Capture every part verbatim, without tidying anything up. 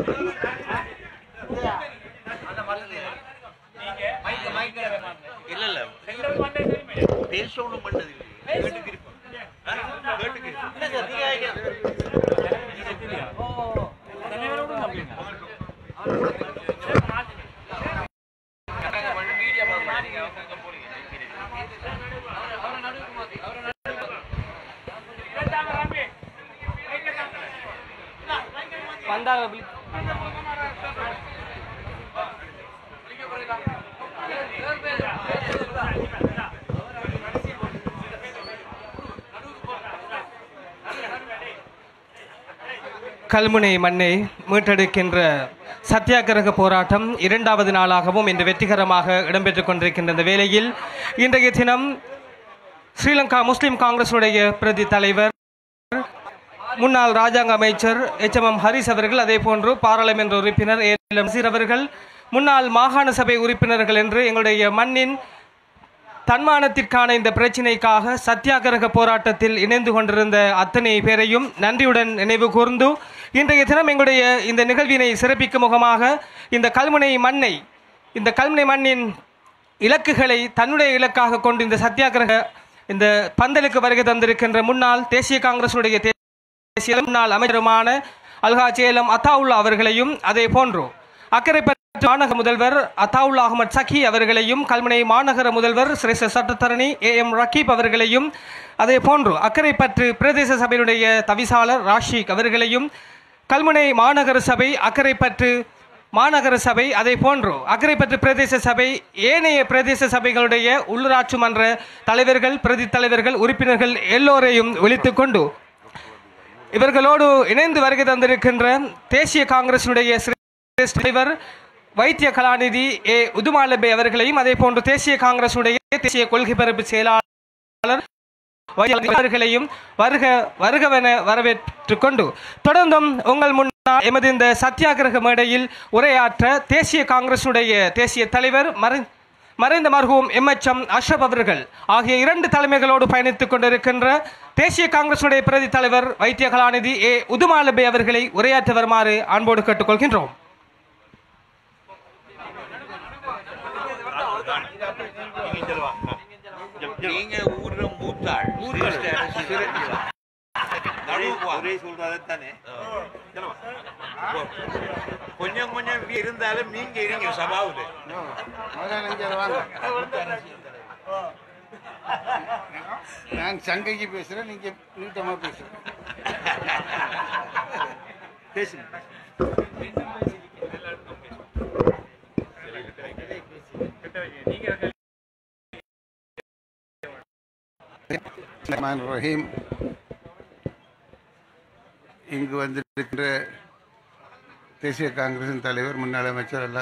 கல்முனை மண்ணை மீட்டெடுக்கின்ற சத்தியாகிரக போராட்டம் இரண்டாவது நாளாகவும் இன்று வெற்றிகரமாக இடம்பெற்றுக் கொண்டிருக்கின்ற இந்த வேளையில் இன்றைய தினம் ஸ்ரீலங்கா முஸ்லிம் காங்கிரசுடைய பிரதி தலைவர் முன்னாள் ராஜாங்க அமைச்சர் எச் எம் எம் ஹரிஸ் அவர்கள், அதே போன்று பாராளுமன்ற உறுப்பினர் ஏ எல் நசீர் அவர்கள், முன்னாள் மாகாண சபை உறுப்பினர்கள் என்று எங்களுடைய மண்ணின் தன்மானத்திற்கான இந்த பிரச்சினைக்காக சத்தியாகிரக போராட்டத்தில் இணைந்து கொண்டிருந்த அத்தனை பேரையும் நன்றியுடன் நினைவு கூர்ந்து இன்றைய தினம் எங்களுடைய இந்த நிகழ்வினை சிறப்பிக்கும் முகமாக இந்த கல்முனை மண்ணை இந்த கல்முனை மண்ணின் இலக்குகளை தன்னுடைய இலக்காக கொண்டு இந்த சத்தியாகிரக இந்த பந்தலுக்கு வருகை தந்திருக்கின்ற முன்னாள் தேசிய காங்கிரசுடைய தேசிய முன்னாள் அமைச்சருமான அல்ஹாஜ் ஏலம் அத்தாவுல்லா அவர்களையும், அதே போன்று அக்கரைப்பற்று மாநகர முதல்வர் அத்தாவுல்லா அகமது சகி அவர்களையும், கல்முனை மாநகர முதல்வர் சிரேஷ்ட சட்டத்தரணி ஏ எம் ரக்கீப் அவர்களையும், அதே போன்று அக்கரைப்பற்று பிரதேச சபையினுடைய தவிசாளர் ராஷிக் அவர்களையும், கல்முனை மாநகர சபை அக்கரைப்பற்று மாநகர சபை அதே போன்று அக்கரைப்பற்று பிரதேச சபை ஏனைய பிரதேச சபைகளுடைய உள்ளூராட்சி மன்ற தலைவர்கள், பிரதி தலைவர்கள், உறுப்பினர்கள் எல்லோரையும் ஒழித்துக் கொண்டு இவர்களோடு இணைந்து வருகை தந்திருக்கின்ற தேசிய காங்கிரசினுடைய தலைவர் வைத்திய கலாநிதி ஏ உதுமாலபே அவர்களையும், அதே போன்று தேசிய காங்கிரசுடைய தேசிய கொள்கை பரப்பு செயலாளர் அவர்களையும் வருக வருகவென வரவேற்றுக் கொண்டு தொடர்ந்தும் உங்கள் முன்னால் எமது இந்த சத்தியாகிரக மேடையில் உரையாற்ற தேசிய காங்கிரசுடைய தேசிய தலைவர் மறை மறைந்த மர்ஹூம் எம் எச் எம் அஷ்ரப் அவர்கள் ஆகிய இரண்டு தலைமைகளோடு பயணித்துக் கொண்டிருக்கின்ற தேசிய காங்கிரசுடைய பிரதி தலைவர் வைத்திய கலாநிதி ஏ உதுமாலபே அவர்களை உரையாற்ற வருமாறு அன்போடு கேட்டுக்கொள்கின்றோம். நீங்க ஊர்ல மூத்தாள் கொஞ்சம் கொஞ்சம் இருந்தாலும் நீங்க இருங்க சபாவுல நான் சங்கைக்கு பேசுறேன், நீங்க நீட்டமா பேசுறேன். பேசுங்க. ரஹீம், இங்கு வந்திருக்கின்ற தேசிய காங்கிரசின் தலைவர் முன்னாள் அமைச்சர் அல்லா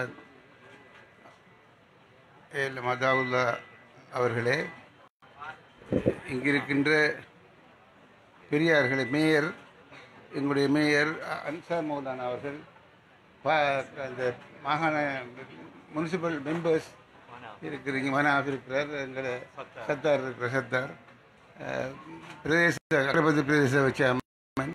ஏல் மதாவுல்லா அவர்களே, இங்கிருக்கின்ற பெரியார்களே, மேயர் எங்களுடைய மேயர் அன்சார் மௌலானா அவர்கள், அந்த மாகாண முனிசிபல் மெம்பர்ஸ் இருக்கிறீங்க, மனாஃப் இருக்கிறார், எங்களை சத்தார் இருக்கிற சத்தார், பிரதேச அகரபதி பிரதேச சேர்மன்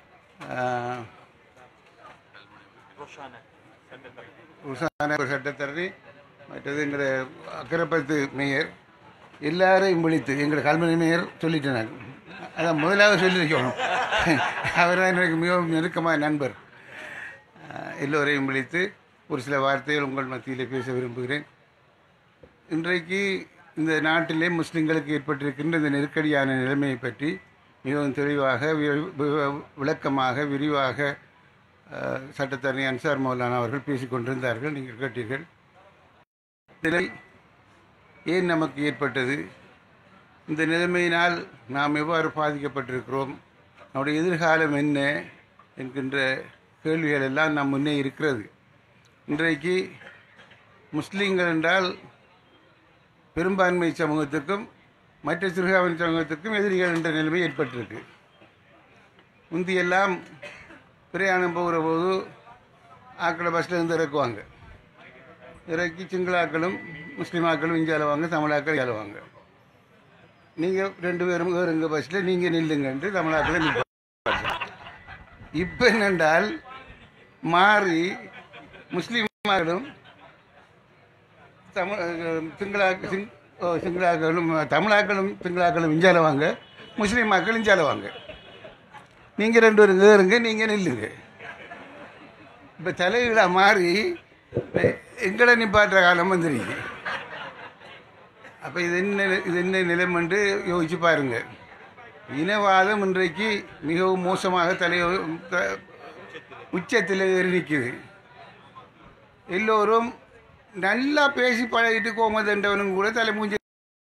உஷான ஒரு சட்டத்தரணி, மற்றது எங்களை அக்கரைப்பத்து மேயர், எல்லாரையும் விழித்து எங்களை கல்முனை மேயர் சொல்லிட்டேன் நான். அதான் முதலாவது சொல்லியிருக்கணும். அவர் தான் எனக்கு மிகவும் நெருக்கமான நண்பர். எல்லோரையும் விழித்து ஒரு சில வார்த்தைகள் உங்கள் மத்தியில் பேச விரும்புகிறேன். இன்றைக்கு இந்த நாட்டிலே முஸ்லிம்களுக்கு ஏற்பட்டிருக்கின்ற இந்த நெருக்கடியான நிலைமையை பற்றி மிகவும் தெளிவாக விளக்கமாக விரிவாக சட்டத்தரணி அன்சார் மௌலானா அவர்கள் பேசிக்கொண்டிருந்தார்கள், நீங்கள் கேட்டீர்கள். நிலை ஏன் நமக்கு ஏற்பட்டது, இந்த நிலைமையினால் நாம் எவ்வாறு பாதிக்கப்பட்டிருக்கிறோம், நம்முடைய எதிர்காலம் என்ன என்கின்ற கேள்விகள் எல்லாம் நம் முன்னே இருக்கிறது. இன்றைக்கு முஸ்லீம்கள் என்றால் பெரும்பான்மை சமூகத்துக்கும் மற்ற சிறுபான்மை சமூகத்துக்கும் எதிரிகள் என்ற நிலைமை ஏற்பட்டிருக்கு. முந்தியெல்லாம் பிரயாணம் போகிற போது ஆக்களை பஸ்ஸில் இருந்து இறக்குவாங்க, இறக்கி சிங்களாக்களும் முஸ்லீமாக்களும் இங்கே அழுவாங்க, தமிழாக்கள் இங்கே அழுவாங்க. நீங்கள் ரெண்டு பேரும் வேறுங்க பஸ்ஸில் நீங்கள் நில்லுங்கன்ட்டு தமிழாக்களை நிற்பாங்க. இப்போ என்னென்றால் மாறி முஸ்லீம்களும் தமிழ் சிங்களா சிங் சிங்களாக்களும் தமிழாக்களும் சிங்களாக்களும் இஞ்சால வாங்க, முஸ்லீம் மக்கள் இஞ்சால வாங்க. நீங்கள் ரெண்டு பேரும் கேருங்க, நீங்கள் நில்லுங்க. இப்போ தலைகளாக மாறி எங்களை நிப்பாட்டுற காலம் வந்துருக்கு. அப்போ இது என்ன இது என்ன நிலைமன்று யோசிச்சு பாருங்க. இனவாதம் இன்றைக்கு மிகவும் மோசமாக தலை உச்சத்தில் ஏறி நிற்குது. எல்லோரும் நல்லா பேசி பழகிட்டு கோமதண்டவனும் கூட தலை மூஞ்சி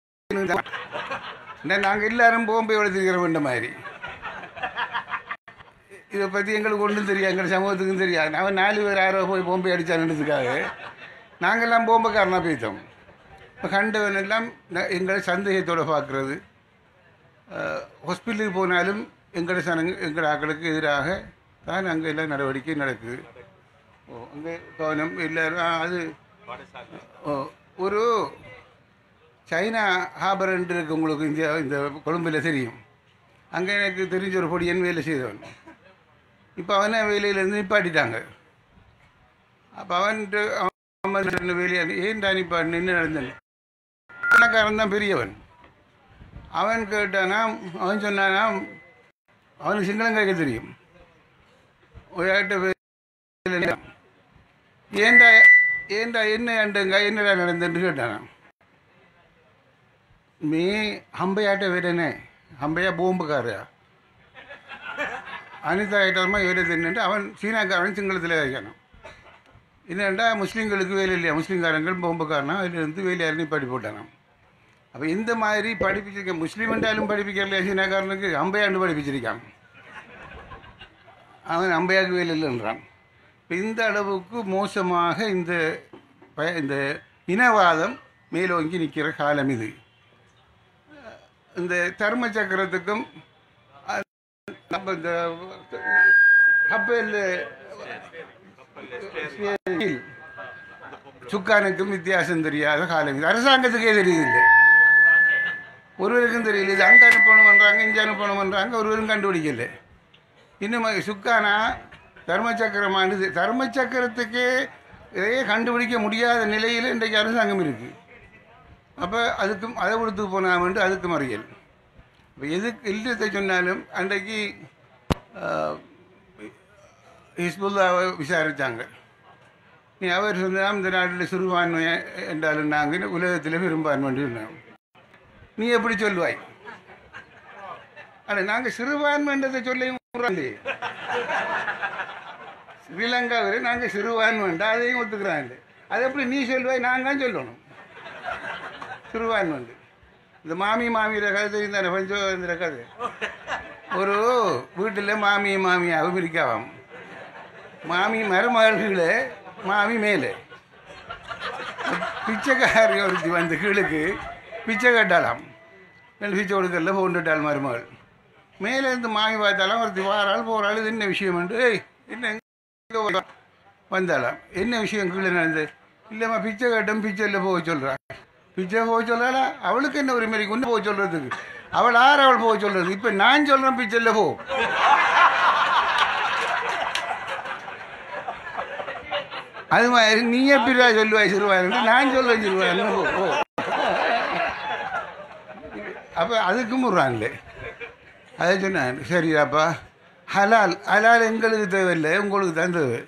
நாங்கள் எல்லாரும் போம்பையோட திரிக்கிற வேண்ட மாதிரி. இதை பற்றி எங்களுக்கு ஒன்றும் தெரியாது, எங்கள் சமூகத்துக்கும் தெரியாது. அவன் நாலு பேர் ஆரோ போய் போம்பை அடித்தான்றதுக்காக நாங்கள்லாம் போம்பைக்காரனாக போய்த்தோம். இப்போ கண்டவன் எல்லாம் எங்களை சந்தேகத்தோடு பார்க்குறது. ஹாஸ்பிட்டலுக்கு போனாலும் எங்களோட சனங்க எங்கள் ஆக்களுக்கு எதிராக தான் அங்கே எல்லாம் நடவடிக்கை நடக்குது. ஓ அங்கே கவனம் எல்லோரும் அது ஓ ஒரு சைனா ஹார்பர் என்று இருக்கு உங்களுக்கு இந்தியா இந்த கொழும்பில் தெரியும். அங்கே எனக்கு தெரிஞ்ச ஒரு பொடியன் வேலை செய்தவன். இப்போ அவனை வேலையிலேருந்து நிப்பாட்டிட்டாங்க. அப்போ அவன்ட்டு அவன் வேலையாக ஏன்டா நிப்பாட்டு நின்று நடந்தேன். பணக்காரன் தான் பெரியவன். அவன் கேட்டானா, அவன் சொன்னானா அவனுக்கு சிங்களம் கேட்க தெரியும். ஒரு ஏண்டா ஏண்டா என்ன அண்டுங்க என்னடா நடந்துன்னு கேட்டானா. மீ ஹம்பையாட்ட வேறனே ஹம்பையா போம்புக்காரா அனிதா ஐட்டமா வேலை தின்னுட்டு அவன் சீனாக்காரன் சிங்களத்தில் வைக்கணும். என்னென்னா முஸ்லீம்களுக்கு வேலை இல்லையா, முஸ்லீம்காரங்கள் போம்புக்காரனா அதிலிருந்து வேலையாரு நிப்பாட்டி போட்டானா. அப்போ இந்த மாதிரி படிப்பிச்சிருக்க முஸ்லீம் என்றாலும் படிப்பிக்கலையா சீனாக்காரனுக்கு அம்பையாண்டு படிப்பிச்சிருக்கான். அவன் அம்பையாவுக்கு வேலை இல்லைன்றான். இப்போ இந்த அளவுக்கு மோசமாக இந்த இந்த இனவாதம் மேலோங்கி நிற்கிற காலம் இது. இந்த தர்ம சக்கரத்துக்கும் நம்ம இந்த கப்பல் சுக்கானுக்கும் வித்தியாசம் தெரியாத காலம் இது. அரசாங்கத்துக்கே தெரியுதில்லை, ஒருவருக்கும் தெரியல. இது அங்கே அனுப்பணும் பண்ணுறாங்க, இங்கே அனுப்பணும் பண்ணுறாங்க, ஒருவரும் கண்டுபிடிக்கல. இன்னும் சுக்கானா தர்மச்சக்கரமானது தர்மச்சக்கரத்துக்கே இதையே கண்டுபிடிக்க முடியாத நிலையில் இன்றைக்கு அரசாங்கம் இருக்குது. அப்போ அதுக்கும் அதை கொடுத்து போனாமன்று அதுக்கு மறியல். இப்போ எதுக்கு இல்லத்தை சொன்னாலும் அன்றைக்கு ஹிஸ்புல்லாவை விசாரித்தாங்க. நீ அவர் சொன்னால் இந்த நாட்டில் சிறுபான்மை என்றாலும் நாங்கள் உலகத்தில் பெரும்பான்மை சொன்னாங்க. நீ எப்படி சொல்லுவாய்? ஆனால் நாங்கள் சிறுபான்மைன்றதை சொல்ல ஸ்ரீலங்காவில் நாங்கள் சிறுபான்மைண்டா அதையும் ஒத்துக்கிறாங்க. அது எப்படி நீ சொல்லுவாய்? நாங்கள் தான் சொல்லணும் சிறுபான்மை. இந்த மாமி மாமியோட கதை தெரியும் தானே, பஞ்சோந்திர கதை. ஒரு வீட்டில் மாமி மாமியாகவும் இருக்காவாம். மாமி மருமகளே, மாமி மேலே. பிச்சைக்காரி ஒருத்தி வந்து கீழுக்கு பிச்சை கட்டாலாம். ரெண்டு பிச்சை கொடுக்கல போண்டுட்டாள் மருமகள். மேலே இருந்து மாமி பார்த்தாலும் ஒருத்தி வாராள் போகிறாள். இது என்ன விஷயம் என்று ஏய் என்ன வந்தாலாம். என்ன விஷயம் கீழே நடந்தது? இல்லைம்மா பிச்சை கட்டம் பிச்சையில் போக சொல்கிறாள். பிச்சை போக சொல்கிறாளா? அவளுக்கு என்ன ஒரு மாதிரி ஒன்று போக சொல்கிறதுக்கு? அவள் ஆறு அவள் போக சொல்கிறது. இப்போ நான் சொல்கிறேன் பிச்சையில் போ. அது மாதிரி நீ எப்படிடா சொல்லுவாய் சிறுவாயின்னு? நான் சொல்லுவேன் சிறுவாயின்னு போ. அப்போ அதுக்கும் முறான்லே அதை சொன்னேன். சரியாப்பா ஹலால் ஹலால் எங்களுக்கு தேவையில்லை, உங்களுக்கு தான் தேவை.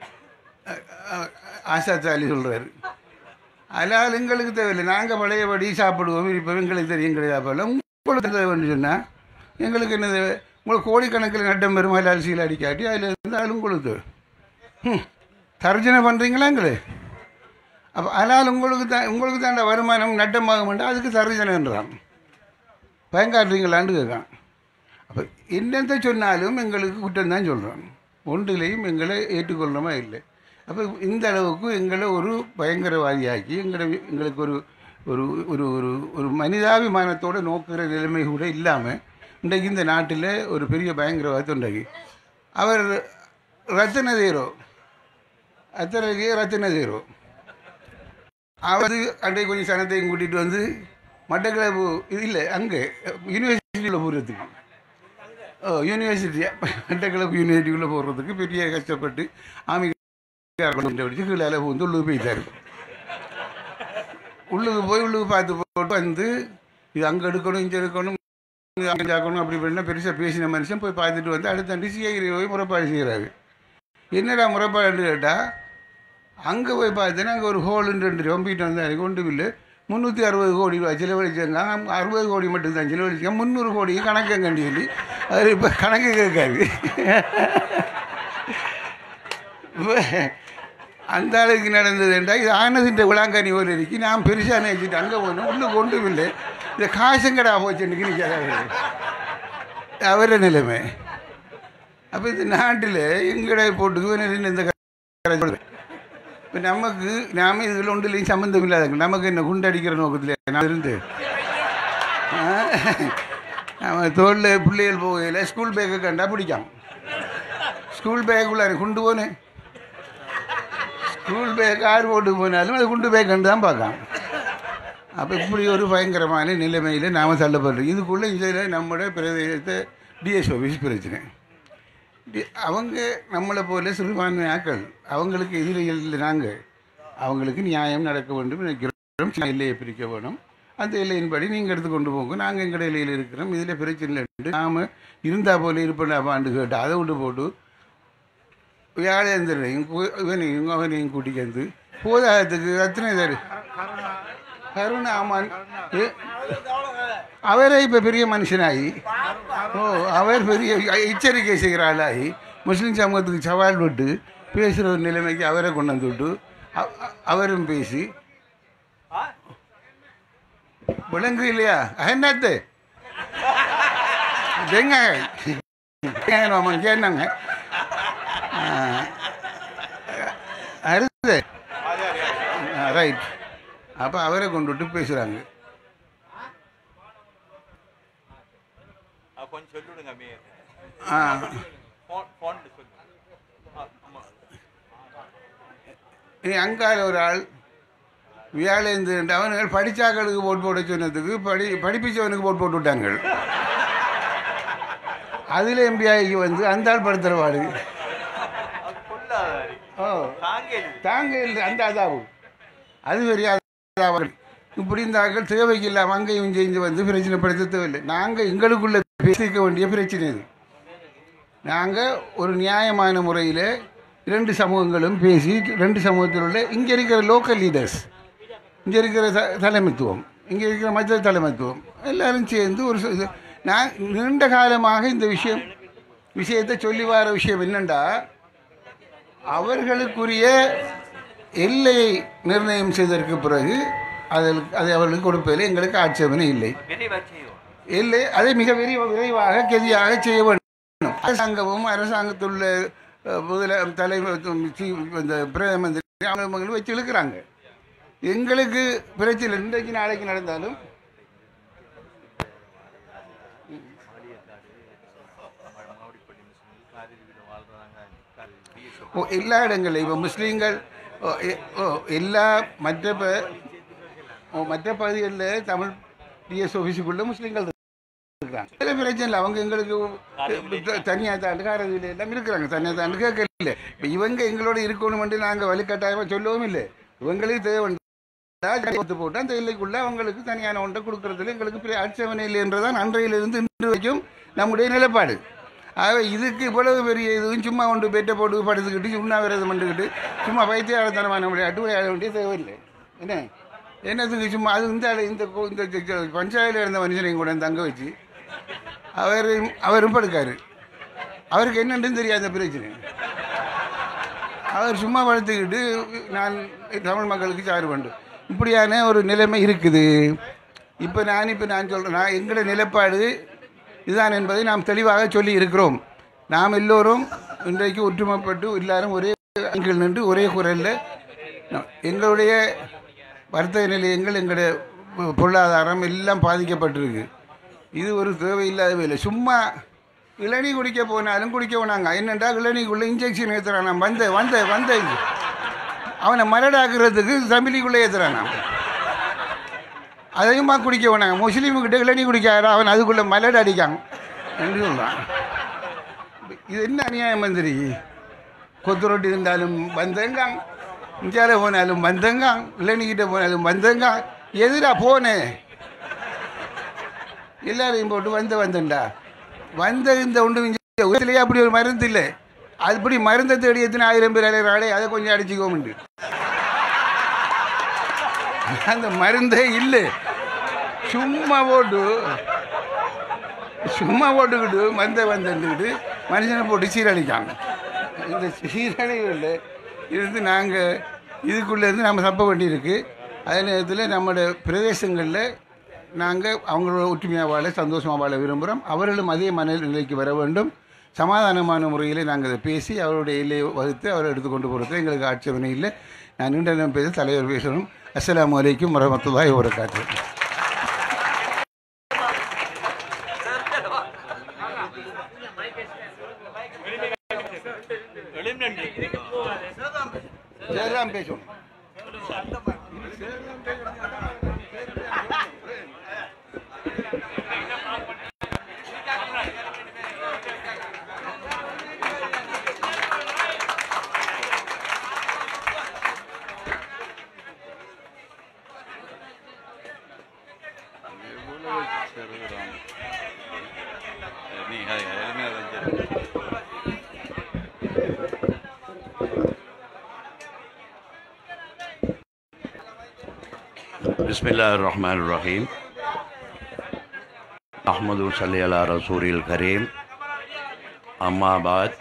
ஆசாத்தாலி சொல்கிறாரு. ஹலால் எங்களுக்கு தேவையில்லை, நாங்கள் பழையபடி சாப்பிடுவோம் இருப்போம், எங்களுக்கு தெரியும் கிடையாது. உங்களுக்கு தேவைன்னு சொன்னால் எங்களுக்கு என்ன தேவை? உங்களுக்கு கோடிக்கணக்கில் நட்டம் பெறும் ஹலால் சீல் அடிக்காட்டி அதில் இருந்தாலும் உங்களுக்கு தேவை. ம் தர்ஜனை பண்ணுறீங்களா எங்களே? அப்போ ஹலால் உங்களுக்கு தான் உங்களுக்கு தாண்ட வருமானம் நட்டமாக மாட்டா அதுக்கு தர்ஜனைன்றான். பயங்காட்டுறீங்களான்னு கேட்கான். அப்போ என்னத்தை சொன்னாலும் எங்களுக்கு குற்றம் தான் சொல்கிறான். ஒன்றிலையும் எங்களை ஏற்றுக்கொள்ளணுமா இல்லை. அப்போ இந்த அளவுக்கு எங்களை ஒரு பயங்கரவாதியாக்கி எங்களை எங்களுக்கு ஒரு ஒரு ஒரு ஒரு ஒரு மனிதாபிமானத்தோடு நோக்குகிற நிலைமை கூட இல்லாமல் இன்றைக்கு இந்த நாட்டில் ஒரு பெரிய பயங்கரவாதத்தை உண்டாக்கி அவர் ரத்தின தேரோ அத்தனைக்கே ரத்தின தேரோ அவர் அன்றைக்கு கொஞ்சம் சனத்தையும் கூட்டிகிட்டு வந்து மட்டக்களப்பு இது இல்லை அங்கே யூனிவர்சிட்டியில் போகிறதுக்கு யூனிவர்சிட்டி மட்டக்களப்பு யூனிவர்சிட்டிக்குள்ளே போடுறதுக்கு பெரிய கஷ்டப்பட்டு ஆமி அடிச்சு கீழே வந்து உள்ளுக்கு போயிட்டாரு. உள்ளுக்கு போய் உள்ளுக்கு பார்த்து போட்டு வந்து இது அங்கே எடுக்கணும் இங்கே எடுக்கணும் அங்கே ஜாக்கணும் அப்படி இப்படின்னா பெருசாக பேசின மனுஷன் போய் பார்த்துட்டு வந்து அடுத்த சிஐடி போய் முறைப்பாடு செய்கிறாரு. என்னடா முறைப்பாடு கேட்டால் அங்கே போய் பார்த்தேன்னா அங்கே ஒரு ஹோலுன்னு ரெண்டு ரொம்பிட்டு வந்தாரு கொண்டு பில்லு முந்நூற்றி அறுபது கோடி ரூபா செலவழிச்சாங்க. அறுபது கோடி மட்டும்தான் செலவழிச்சாங்க, முந்நூறு கோடிக்கு கணக்கு கண்டி சொல்லி அது இப்போ கணக்கு கேட்காது. அந்த அளவுக்கு நடந்ததுண்டா இது ஆனதுன்ற விளாங்காணி ஒரு இருக்கு. நான் பெருசாக நினைச்சிட்டு அங்கே போனேன் உள்ளே கொண்டு இல்லை இந்த காசங்கடா போச்சுன்னு நிற்காத அவர நிலைமை. அப்போ இந்த நாட்டில் எங்கடா போட்டுக்கு இந்த இப்போ நமக்கு நாம இதில் ஒன்றுலையும் சம்மந்தம் இல்லாதங்க நமக்கு என்ன குண்டடிக்கிற நோக்கத்தில் நான் இருந்து நம்ம தோளில் பிள்ளைகள் போகையில் ஸ்கூல் பேக்கை கண்டா பிடிக்காம ஸ்கூல் பேக்குள்ளே குண்டு போனேன் ஸ்கூல் பேக் ஆறு போட்டு போனாலும் அது குண்டு பேக் கண்டு தான் பார்க்கலாம். அப்போ இப்படி ஒரு பயங்கரமான நிலைமையில் நாம் தள்ளப்படுறோம். இதுக்குள்ளே இதில் நம்மளோட பிரதேசத்தை டிஎஸ் ஆஃபீஸ் பிரச்சனை. அவங்க நம்மளை போல சிறுபான்மை ஆக்கள் அவங்களுக்கு எதிரிகள் நாங்கள் அவங்களுக்கு நியாயம் நடக்க வேண்டும் நினைக்கிறோம். எல்லையை பிரிக்க வேணும், அந்த எல்லையின்படி நீங்கள் எடுத்து கொண்டு போங்க, நாங்கள் எங்கள் எல்லையில் இருக்கிறோம், இதில் பிரச்சனை இல்லை. நாம் இருந்தால் போல இருப்பேன் கேட்டு அதை விட்டு போட்டு வியாழேந்திரனையும் இவனையும் அவனையும் கூட்டிக்கு வந்து போதாயத்துக்கு அத்தனை தரு கருணா ஆமான் அவரே இப்போ பெரிய மனுஷனாகி ஓ அவர் பெரிய எச்சரிக்கை செய்கிற ஆளாகி முஸ்லீம் சமூகத்துக்கு சவால் விட்டு பேசுகிற ஒரு நிலைமைக்கு அவரை கொண்டு வந்து விட்டு அவரும் பேசி விளங்கு இல்லையா என்னத்து கேட்டாங்க அடுத்து ரைட். அப்போ அவரை கொண்டு விட்டு பேசுகிறாங்க. அங்கால ஒரு ஆள் வியாழேந்து அவனுங்கள் படித்தாக்களுக்கு போட்டு போட சொன்னதுக்கு படி படிப்பிச்சவனுக்கு போட்டு போட்டு விட்டாங்க. அதில் எம்பிஐக்கு வந்து அந்த ஆள் படுத்துறவாடு ஓ தாங்க இல்லை அந்த அதாவும் அது பெரிய இப்படி இந்த ஆட்கள் தேவைக்கு இல்லாமல் அங்கேயும் செஞ்சு வந்து பிரச்சனைப்படுத்த தேவையில்லை. நாங்கள் எங்களுக்குள்ள பேசிக்க வேண்டிய பிரச்சனை இது. நாங்கள் ஒரு நியாயமான முறையில் ரெண்டு சமூகங்களும் பேசி ரெண்டு சமூகத்தில் உள்ள இங்கே இருக்கிற லோக்கல் லீடர்ஸ், இங்கே இருக்கிற த தலைமைத்துவம், இங்கே இருக்கிற மற்ற தலைமைத்துவம் எல்லோரும் சேர்ந்து ஒரு இது நான் நீண்ட காலமாக இந்த விஷயம் விஷயத்தை சொல்லி வர விஷயம் என்னென்னா அவர்களுக்குரிய எல்லையை நிர்ணயம் செய்ததற்கு பிறகு அதில் அதை அவர்களுக்கு கொடுப்பதில் எங்களுக்கு ஆட்சேபனை இல்லை. இல்லை அதை மிக விரை விரைவாக கெதியாக செய்ய வேண்டும். அரசாங்கமும் அரசாங்கத்துள்ள முதல தலைமை இந்த பிரதம மந்திரி அவங்க வச்சு இழுக்கிறாங்க. எங்களுக்கு பிரச்சனை இன்றைக்கு நாளைக்கு நடந்தாலும் எல்லா இடங்களிலும் இப்போ முஸ்லீம்கள் எல்லா மற்ற மற்ற பகுதிகளில் தமிழ் டிஎஸ் ஆஃபீஸுக்குள்ள முஸ்லீம்கள் இருக்கிறாங்க. சில பிரச்சனை இல்லை, அவங்க எங்களுக்கு தனியாக தாண்டு காரதில் எல்லாம் இருக்கிறாங்க, தனியாக தாண்டு கேட்கல. இப்போ இவங்க எங்களோட இருக்கணும்னு நாங்கள் வலுக்கட்டாயமாக சொல்லவும் இல்லை. இவங்களுக்கு தேவை போட்டு அந்த எல்லைக்குள்ள அவங்களுக்கு தனியான ஒன்றை கொடுக்கறதுல எங்களுக்கு ஆட்சேபனை இல்லை என்றுதான் அன்றையிலிருந்து இன்று வரைக்கும் நம்முடைய நிலைப்பாடு. ஆகவே இதுக்கு இவ்வளவு பெரிய இதுவும் சும்மா ஒன்று பெட்டை போட்டு படுத்துக்கிட்டு சும்மா விரதம் பண்ணிக்கிட்டு சும்மா பைத்தியாரத்தனமான நம்முடைய அட்டுவிளையாட வேண்டிய தேவையில்லை. என்ன என்னத்துக்கு சும்மா அது இந்த இந்த இந்த பஞ்சாயத்தில் இருந்த மனுஷனையும் கூட தங்க வச்சு அவரும் அவரும் படுக்காரு. அவருக்கு என்னன்னு தெரியாத பிரச்சனை. அவர் சும்மா படுத்துக்கிட்டு நான் தமிழ் மக்களுக்கு சாறு வேண்டும் இப்படியான ஒரு நிலைமை இருக்குது. இப்போ நான் இப்போ நான் சொல்கிறேன், நான் எங்களோட நிலைப்பாடு இதுதான் என்பதை நாம் தெளிவாக சொல்லி இருக்கிறோம். நாம் எல்லோரும் இன்றைக்கு ஒற்றுமைப்பட்டு எல்லாரும் ஒரே அங்கில் நின்று ஒரே குரலில் எங்களுடைய வர்த்தக நிலையங்கள் எங்களுடைய பொருளாதாரம் எல்லாம் பாதிக்கப்பட்டிருக்கு. இது ஒரு தேவையில்லாத வேலை. சும்மா இளநீ குடிக்க போனாலும் குடிக்க போனாங்க. என்னென்றால் இளநீக்குள்ளே இன்ஜெக்ஷன் ஏற்றுறானா வந்த வந்த வந்த அவனை மரடாக்குறதுக்கு தமிழிக்குள்ளே ஏற்றுறானா அதையுமா குடிக்க போனாங்க. முஸ்லீமுக்கிட்ட இளநீ குடிக்காத அவன் அதுக்குள்ளே மலடு அடிக்காங்க என்று சொல்கிறான். இது என்ன அநியாயம் மந்திரி? கொத்து ரொட்டி இருந்தாலும் வந்தேங்கான், இந்தியாவில் போனாலும் வந்தேங்கான், இளநிக்கிட்ட போனாலும் வந்தேங்கான். எதிரா போனேன் எல்லாரையும் போட்டு வந்த வந்தேன்டா வந்த இந்த ஒன்று உலகத்திலேயே அப்படி ஒரு மருந்து இல்லை. அதுபடி மருந்தை தேடி எத்தனை ஆயிரம் பேர் அலைகிறாளே, அதை கொஞ்சம் அடிச்சுக்கோமுண்டு. அந்த மருந்தே இல்லை, சும்மா போட்டு சும்மா போட்டுக்கிட்டு மருந்தை வந்துக்கிட்டு மனுஷனை போட்டு சீரழிக்காங்க. இந்த சீரழிவில் இருந்து நாங்கள் இதுக்குள்ளேருந்து நம்ம தப்ப வேண்டியிருக்கு. அதே நேரத்தில் நம்மளோட பிரதேசங்களில் நாங்கள் அவங்களோட ஒற்றுமையாக வாழ சந்தோஷமாக வாழ விரும்புகிறோம். அவர்களும் அதே மனநிலைக்கு வர வேண்டும். சமாதானமான முறையில் நாங்கள் அதை பேசி அவருடைய எல்லையை வகுத்து அவரை எடுத்துக்கொண்டு போகிறது எங்களுக்கு ஆட்சேபனை இல்லை. நான் நீண்ட நேரம் பேச தலைவர் பேசணும். அஸ்ஸலாமு அலைக்கும் வரஹ்மத்துல்லாஹி வபரகாத்துஹு. ஜெயராம் பேசணும். बिस्मिल्लाहिर्रहमानिर्रहीम अहमदु सल्ली अला रसूलिल करीम अम्मा बाद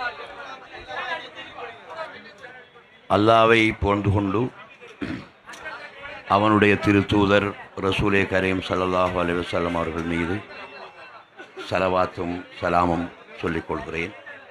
அல்லாவை புகழ்ந்து கொண்டு அவனுடைய திருத்தூதர் ரசூலே கரீம் ஸல்லல்லாஹு அலைஹி வஸல்லம் அவர்கள் மீது ஸலவாத்தும் சலாமும் சொல்லிக் கொள்கிறேன்.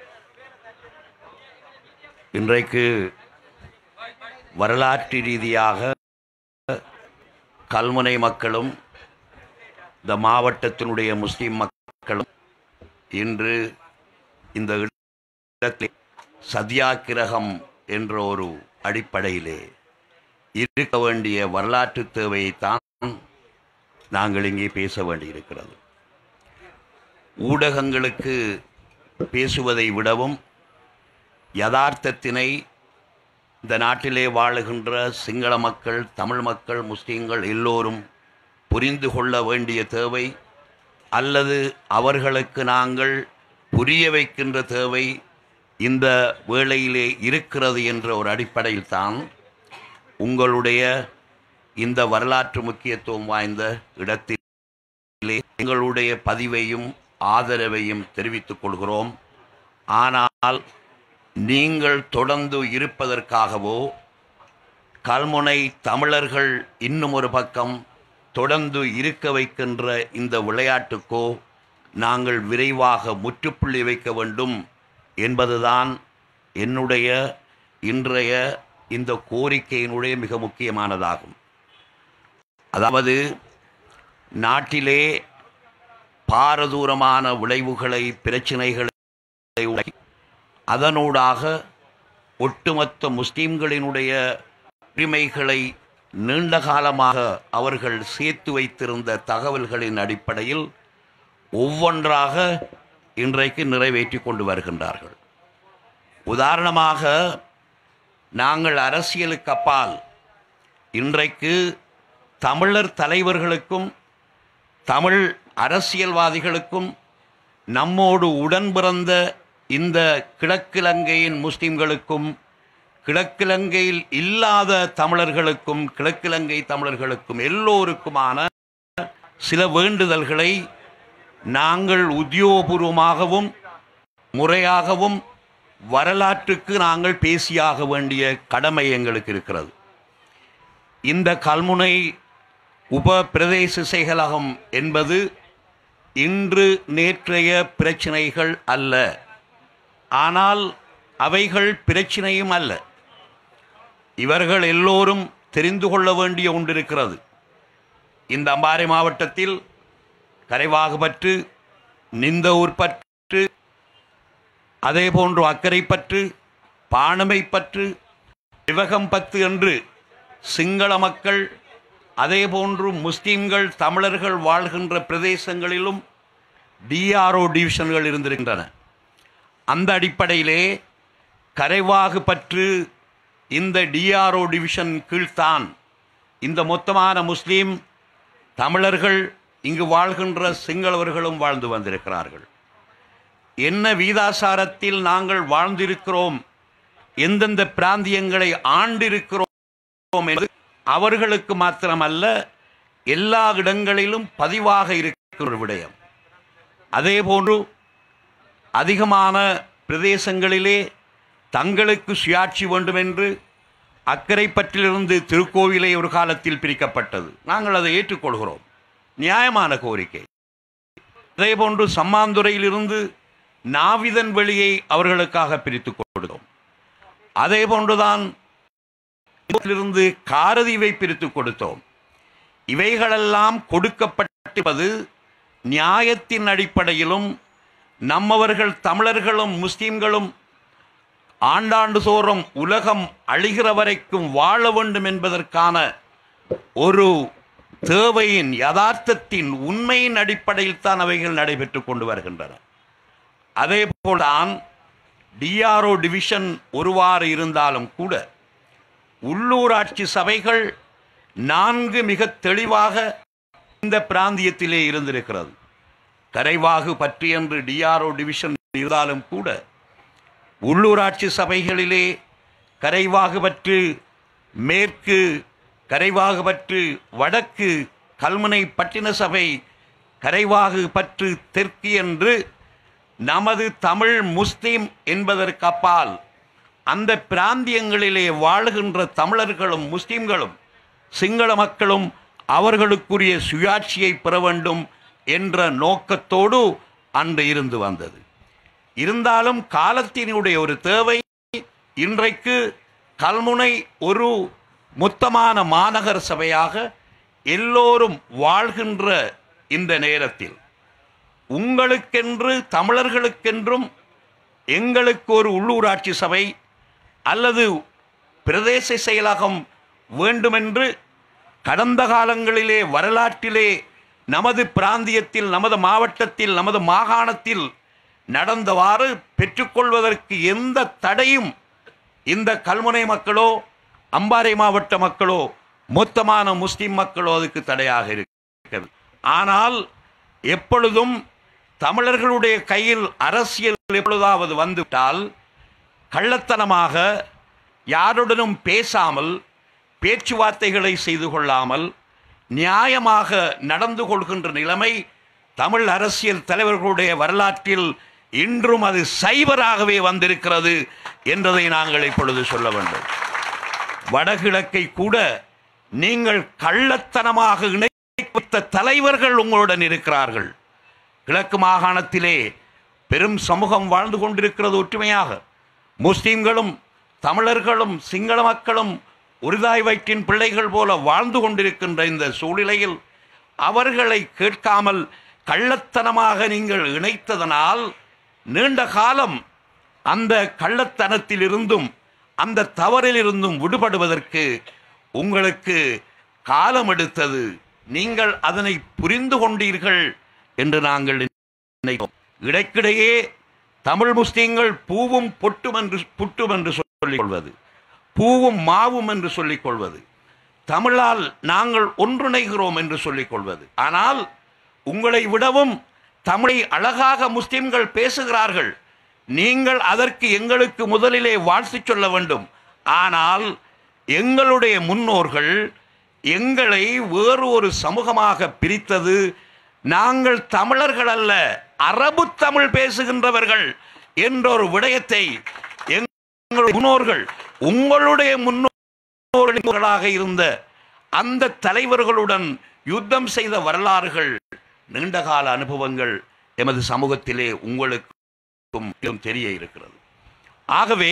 இன்றைக்கு வரலாற்று ரீதியாக கல்முனை மக்களும் இந்த மாவட்டத்தினுடைய முஸ்லிம் மக்களும் இன்று இந்த இடத்தில் சத்தியாகிரகம் என்ற ஒரு அடிப்படையிலே இருக்க வேண்டிய வரலாற்று தேவையைத்தான் நாங்கள் இங்கே பேச வேண்டியிருக்கிறது. ஊடகங்களுக்கு பேசுவதை விடவும் யதார்த்தத்தினை இந்த நாட்டிலே வாழுகின்ற சிங்கள மக்கள், தமிழ் மக்கள், முஸ்லீம்கள் எல்லோரும் புரிந்து கொள்ள வேண்டிய தேவை, அல்லது அவர்களுக்கு நாங்கள் புரிய வைக்கின்ற தேவை இந்த வேளையிலே இருக்கிறது என்ற ஒரு அடிப்படையில் தான் உங்களுடைய இந்த வரலாற்று முக்கியத்துவம் வாய்ந்த இடத்திலே எங்களுடைய பதிவையும் ஆதரவையும் தெரிவித்துக் கொள்கிறோம். ஆனால் நீங்கள் தொடர்ந்து இருப்பதற்காகவோ, கல்முனை தமிழர்கள் இன்னும் ஒரு பக்கம் தொடர்ந்து இருக்க வைக்கின்ற இந்த விளையாட்டுக்கோ நாங்கள் விரைவாக முற்றுப்புள்ளி வைக்க வேண்டும் என்பதுதான் என்னுடைய இன்றைய இந்த கோரிக்கையினுடைய மிக முக்கியமானதாகும். அதாவது நாட்டிலே பாரதூரமான விளைவுகளை, பிரச்சினைகளை, அதனூடாக ஒட்டுமொத்த முஸ்லீம்களினுடைய உரிமைகளை நீண்ட காலமாக அவர்கள் சேர்த்து வைத்திருந்த தகவல்களின் அடிப்படையில் ஒவ்வொன்றாக இன்றைக்கு நிறைவேற்றி கொண்டு வருகின்றார்கள். உதாரணமாக, நாங்கள் அரசியலுக்கு அப்பால் இன்றைக்கு தமிழர் தலைவர்களுக்கும் தமிழ் அரசியல்வாதிகளுக்கும் நம்மோடு உடன் பிறந்த இந்த கிழக்கிலங்கையின் முஸ்லிம்களுக்கும், கிழக்கிலங்கையில் இல்லாத தமிழர்களுக்கும், கிழக்கிலங்கை தமிழர்களுக்கும் எல்லோருக்குமான சில வேண்டுதல்களை நாங்கள் உத்தியோகபூர்வமாகவும் முறையாகவும் வரலாற்றுக்கு நாங்கள் பேசியாக வேண்டிய கடமை எங்களுக்கு இருக்கிறது. இந்த கல்முனை உப பிரதேச செயலகம் என்பது இன்று நேற்றைய பிரச்சினைகள் அல்ல. ஆனால் அவைகள் பிரச்சினையும் அல்ல. இவர்கள் எல்லோரும் தெரிந்து கொள்ள வேண்டிய ஒன்றிருக்கிறது. இந்த அம்பாறை மாவட்டத்தில் கரைவாகுபற்று, நிந்தவூர்பற்று, அதே போன்று அக்கரைப்பற்று, பாணமைப்பற்று, சிவகம்பத்து என்று சிங்கள மக்கள், அதே போன்று முஸ்லீம்கள், தமிழர்கள் வாழ்கின்ற பிரதேசங்களிலும் டிஆர்ஓ டிவிஷன்கள் இருந்திருக்கின்றன. அந்த அடிப்படையிலே கரைவாகு பற்று இந்த டிஆர்ஓ டிவிஷன் கீழ்த்தான் இந்த மொத்தமான முஸ்லீம் தமிழர்கள் இங்கு வாழ்கின்ற சிங்களவர்களும் வாழ்ந்து வந்திருக்கிறார்கள். என்ன வீதாசாரத்தில் நாங்கள் வாழ்ந்திருக்கிறோம், எந்தெந்த பிராந்தியங்களை ஆண்டிருக்கிறோம் என்பது அவர்களுக்கு மாத்திரமல்ல, எல்லா இடங்களிலும் பதிவாக இருக்கிற ஒரு விடயம். அதே போன்று அதிகமான பிரதேசங்களிலே தங்களுக்கு சுயாட்சி வேண்டும் என்று அக்கரைப்பற்றிலிருந்து திருக்கோவிலை ஒரு காலத்தில் பிரிக்கப்பட்டது. நாங்கள் அதை ஏற்றுக்கொள்கிறோம், நியாயமான கோரிக்கை. அதே போன்று சம்மாந்துறையிலிருந்து நாவிதன் வெளியை அவர்களுக்காக பிரித்து கொடுத்தோம். அதே போன்றுதான் இருந்து காரதீவை பிரித்து கொடுத்தோம். இவைகளெல்லாம் கொடுக்கப்பட்டிருப்பது நியாயத்தின் அடிப்படையிலும் நம்மவர்கள் தமிழர்களும் முஸ்லிம்களும் ஆண்டாண்டு தோறும் உலகம் அழிகிற வரைக்கும் வாழ வேண்டும் என்பதற்கான ஒரு தேவையின் யதார்த்தத்தின் உண்மையின் அடிப்படையில் தான் அவைகள் நடைபெற்றுக் கொண்டு வருகின்றன. அதே போல்தான் டிஆர்ஓ டிவிஷன் ஒருவாறு இருந்தாலும் கூட உள்ளூராட்சி சபைகள் நான்கு மிக தெளிவாக இந்த பிராந்தியத்திலே இருந்திருக்கிறது. கரைவாகு பற்றி என்று டிஆர்ஓ டிவிஷன் இருந்தாலும் கூட உள்ளூராட்சி சபைகளிலே கரைவாகு பற்று மேற்கு, கரைவாகு பற்று வடக்கு, கல்முனை பட்டின சபை, கரைவாகு பற்று தெற்கு என்று நமது தமிழ் முஸ்லிம் என்பதற்கு அப்பால் அந்த பிராந்தியங்களிலே வாழுகின்ற தமிழர்களும் முஸ்லிம்களும் சிங்கள மக்களும் அவர்களுக்குரிய சுயாட்சியை பெற வேண்டும் என்ற நோக்கத்தோடு அன்று இருந்து வந்தது. இருந்தாலும் காலத்தினுடைய ஒரு தேவை, இன்றைக்கு கல்முனை ஒரு மொத்தமான மாநகர சபையாக எல்லோரும் வாழ்கின்ற இந்த நேரத்தில் உங்களுக்கென்று தமிழர்களுக்கென்றும் எங்களுக்கு ஒரு உள்ளூராட்சி சபை அல்லது பிரதேச செயலகம் வேண்டுமென்று கடந்த காலங்களிலே வரலாற்றிலே நமது பிராந்தியத்தில், நமது மாவட்டத்தில், நமது மாகாணத்தில் நடந்தவாறு பெற்றுக்கொள்வதற்கு எந்த தடையும் இந்த கல்முனை மக்களோ அம்பாறை மாவட்ட மக்களோ மொத்தமான முஸ்லிம் மக்களோ அதுக்கு தடையாக இருக்கிறது. ஆனால் எப்பொழுதும் தமிழர்களுடைய கையில் அரசியல் எப்பொழுதாவது வந்துவிட்டால் கள்ளத்தனமாக யாருடனும் பேசாமல், பேச்சுவார்த்தைகளை செய்து கொள்ளாமல் நியாயமாக நடந்து கொள்கின்ற நிலைமை தமிழ் அரசியல் தலைவர்களுடைய வரலாற்றில் இன்றும் அது சைபராகவே வந்திருக்கிறது என்பதை நாங்கள் இப்பொழுது சொல்ல வேண்டும். வடகிழக்கை கூட நீங்கள் கள்ளத்தனமாக இணைத்த தலைவர்கள் உங்களுடன் இருக்கிறார்கள். கிழக்கு மாகாணத்திலே பெரும் சமூகம் வாழ்ந்து கொண்டிருக்கிறது ஒற்றுமையாக. முஸ்லிம்களும் தமிழர்களும் சிங்கள மக்களும் ஒருதாய் வயிற்றின் பிள்ளைகள் போல வாழ்ந்து கொண்டிருக்கின்ற இந்த சூழ்நிலையில் அவர்களை கேட்காமல் கள்ளத்தனமாக நீங்கள் இணைத்ததனால் நீண்ட காலம் அந்த கள்ளத்தனத்திலிருந்தும் அந்த தவறிலிருந்தும் விடுபடுவதற்கு உங்களுக்கு காலம் எடுத்தது. நீங்கள் அதனை புரிந்து கொண்டீர்கள் என்று நாங்கள் நினைக்கிறோம். இடைக்கிடையே தமிழ் முஸ்லீம்கள் பூவும் பொட்டும் என்று புட்டும் என்று சொல்லிக் கொள்வது, பூவும் மாவும் என்று சொல்லிக் கொள்வது, தமிழால் நாங்கள் ஒன்றிணைகிறோம் என்று சொல்லிக் கொள்வது. ஆனால் உங்களை விடவும் தமிழை அழகாக முஸ்லிம்கள் பேசுகிறார்கள். நீங்கள் அதற்கு எங்களுக்கு முதலிலே வாழ்த்து சொல்ல வேண்டும். ஆனால் எங்களுடைய முன்னோர்கள் எங்களை வேறு ஒரு சமூகமாக பிரித்தது. நாங்கள் தமிழர்கள் அல்ல, அரபு தமிழ் பேசுகின்றவர்கள் என்ற ஒரு விடயத்தை எங்களுடைய முன்னோர்கள், உங்களுடைய முன்னோர்களாக இருந்த அந்த தலைவர்களுடன் யுத்தம் செய்த வரலாறுகள், நீண்டகால அனுபவங்கள் எமது சமூகத்திலே உங்களுக்கும் தெரிய இருக்கிறது. ஆகவே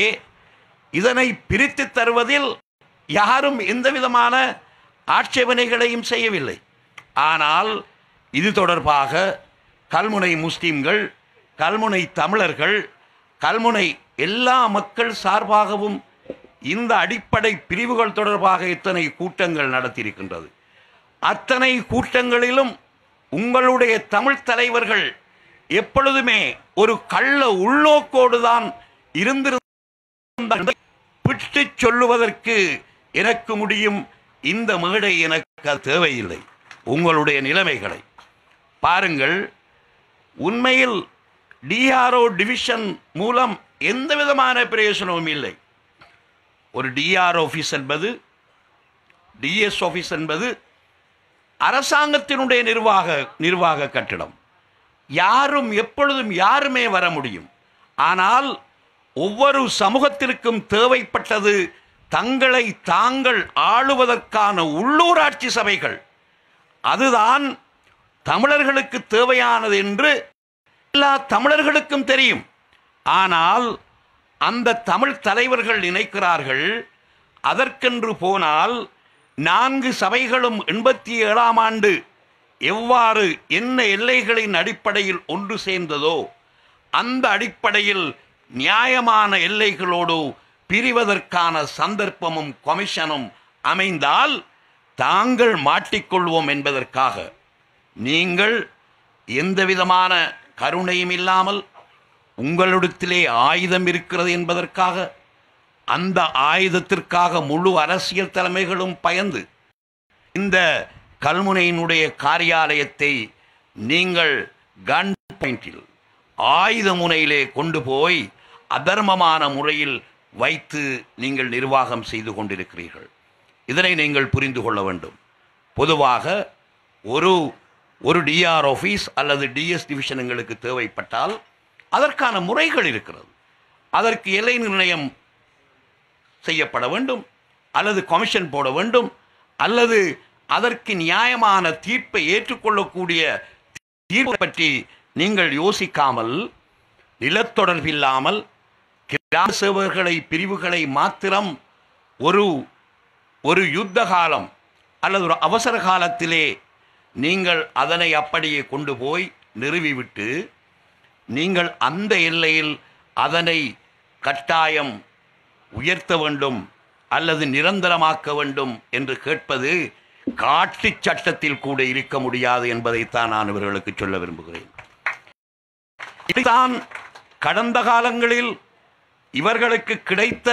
இதனை பிரித்து தருவதில் யாரும் எந்த விதமான ஆட்சேபனைகளையும் செய்யவில்லை. ஆனால் இது தொடர்பாக கல்முனை முஸ்லிம்கள், கல்முனை தமிழர்கள், கல்முனை எல்லா மக்கள் சார்பாகவும் இந்த அடிப்படை பிரிவுகள் தொடர்பாக இத்தனை கூட்டங்கள் நடத்தியிருக்கின்றது. அத்தனை கூட்டங்களிலும் உங்களுடைய தமிழ் தலைவர்கள் எப்பொழுதுமே ஒரு கள்ள உள்நோக்கோடு தான் இருந்திருந்த பிட்டு சொல்லுவதற்கு எனக்கு முடியும். இந்த மேடை எனக்கு அது தேவையில்லை. உங்களுடைய நிலைமைகளை பாருங்கள். உண்மையில் டிஆர்ஓ டிவிஷன் மூலம் எந்த விதமான பிரயோஜனமும் இல்லை. ஒரு டிஆர் ஆஃபீஸ் என்பது, டிஎஸ் ஆஃபீஸ் என்பது அரசாங்கத்தினுடைய நிர்வாக நிர்வாக கட்டிடம். யாரும் எப்பொழுதும் யாருமே வர முடியும். ஆனால் ஒவ்வொரு சமூகத்திற்கும் தேவைப்பட்டது தங்களை தாங்கள் ஆளுவதற்கான உள்ளூராட்சி சபைகள். அதுதான் தமிழர்களுக்கு தேவையானது என்று எல்லா தமிழர்களுக்கும் தெரியும். ஆனால் அந்த தமிழ் தலைவர்கள் நினைக்கிறார்கள், அதற்கென்று போனால் நான்கு சபைகளும் எண்பத்தி ஏழாம் ஆண்டு எவ்வாறு என்ன எல்லைகளின் அடிப்படையில் ஒன்று சேர்ந்ததோ அந்த அடிப்படையில் நியாயமான எல்லைகளோடு பிரிவதற்கான சந்தர்ப்பமும் கமிஷனும் அமைந்தால் தாங்கள் மாட்டிக்கொள்வோம் என்பதற்காக நீங்கள் எந்தவிதமான கருணையும் இல்லாமல் உங்களிடத்திலே ஆயுதம் இருக்கிறது என்பதற்காக அந்த ஆயுதத்திற்காக முழு அரசியல் தலைமைகளும் பயந்து இந்த கல்முனையினுடைய காரியாலயத்தை நீங்கள் கன் பாயிண்டில் ஆயுத முனையிலே கொண்டு போய் அதர்மமான முறையில் வைத்து நீங்கள் நிர்வாகம் செய்து கொண்டிருக்கிறீர்கள். இதனை நீங்கள் புரிந்து கொள்ள வேண்டும். பொதுவாக ஒரு ஒரு டிஆர் ஆஃபீஸ் அல்லது டிஎஸ் டிவிஷன் எங்களுக்கு தேவைப்பட்டால் அதற்கான முறைகள் இருக்கிறது. அதற்கு எல்லை நிர்ணயம் செய்யப்பட வேண்டும், அல்லது கமிஷன் போட வேண்டும், அல்லது அதற்கு நியாயமான தீர்ப்பை ஏற்றுக்கொள்ளக்கூடிய தீர்ப்பை பற்றி நீங்கள் யோசிக்காமல் நிலத்தொடர்பில்லாமல் கிராம சேவர்களை பிரிவுகளை மாத்திரம் ஒரு ஒரு யுத்த காலம் அல்லது ஒரு அவசர காலத்திலே நீங்கள் அதனை அப்படியே கொண்டு போய் நிறுவிவிட்டு நீங்கள் அந்த எல்லையில் அதனை கட்டாயம் உயர்த்த வேண்டும் அல்லது நிரந்தரமாக்க வேண்டும் என்று கேட்பது காட்டு சட்டத்தில் கூட இருக்க முடியாது என்பதைத்தான் நான் இவர்களுக்கு சொல்ல விரும்புகிறேன். இதுதான் கடந்த காலங்களில் இவர்களுக்கு கிடைத்த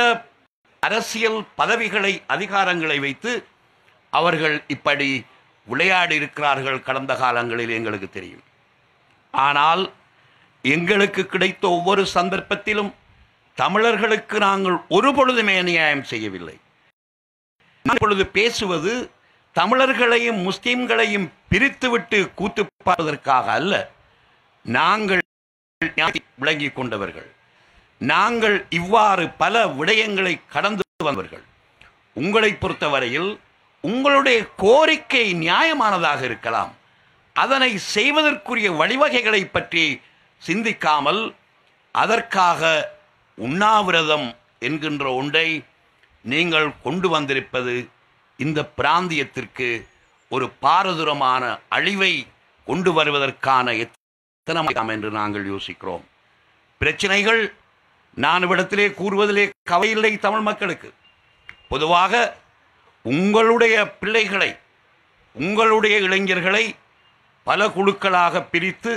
அரசியல் பதவிகளை அதிகாரங்களை வைத்து அவர்கள் இப்படி விளையாடி இருக்கிறார்கள். கடந்த காலங்களில் எங்களுக்கு தெரியும். ஆனால் எங்களுக்கு கிடைத்த ஒவ்வொரு சந்தர்ப்பத்திலும் தமிழர்களுக்கு நாங்கள் ஒரு பொழுதுமே அநியாயம் செய்யவில்லை. இப்பொழுது பேசுவது தமிழர்களையும் முஸ்லிம்களையும் பிரித்துவிட்டு கூத்து பார்ப்பதற்காக அல்ல. நாங்கள் விளங்கிக் கொண்டவர்கள், நாங்கள் இவ்வாறு பல விடயங்களை கடந்து வந்தவர்கள். உங்களை பொறுத்தவரையில் உங்களுடைய கோரிக்கை நியாயமானதாக இருக்கலாம். அதனை செய்வதற்குரிய வழிவகைகளை பற்றி சிந்திக்காமல் அதற்காக உண்ணாவிரதம் என்கின்ற ஒன்றை நீங்கள் கொண்டு வந்திருப்பது இந்த பிராந்தியத்திற்கு ஒரு பாரதூரமான அழிவை கொண்டு வருவதற்கான எத்தனை என்று நாங்கள் யோசிக்கிறோம். பிரச்சனைகள் நான் இவ்விடத்திலே கூறுவதிலே கவையில்லை. தமிழ் மக்களுக்கு பொதுவாக உங்களுடைய பிள்ளைகளை, உங்களுடைய இளைஞர்களை பல குழுக்களாக பிரித்து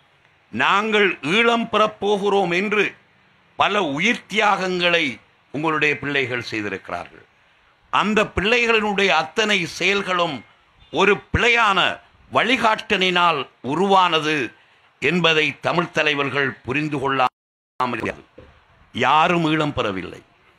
நாங்கள் ஈழம் பெறப்போகிறோம் என்று பல உயிர் தியாகங்களை உங்களுடைய பிள்ளைகள் செய்திருக்கிறார்கள். அந்த பிள்ளைகளினுடைய அத்தனை செயல்களும் ஒரு பிழையான வழிகாட்டலினால் உருவானது என்பதை தமிழ் தலைவர்கள் புரிந்து கொள்ளாமல் யாரும் ஈழம் பெறவில்லை.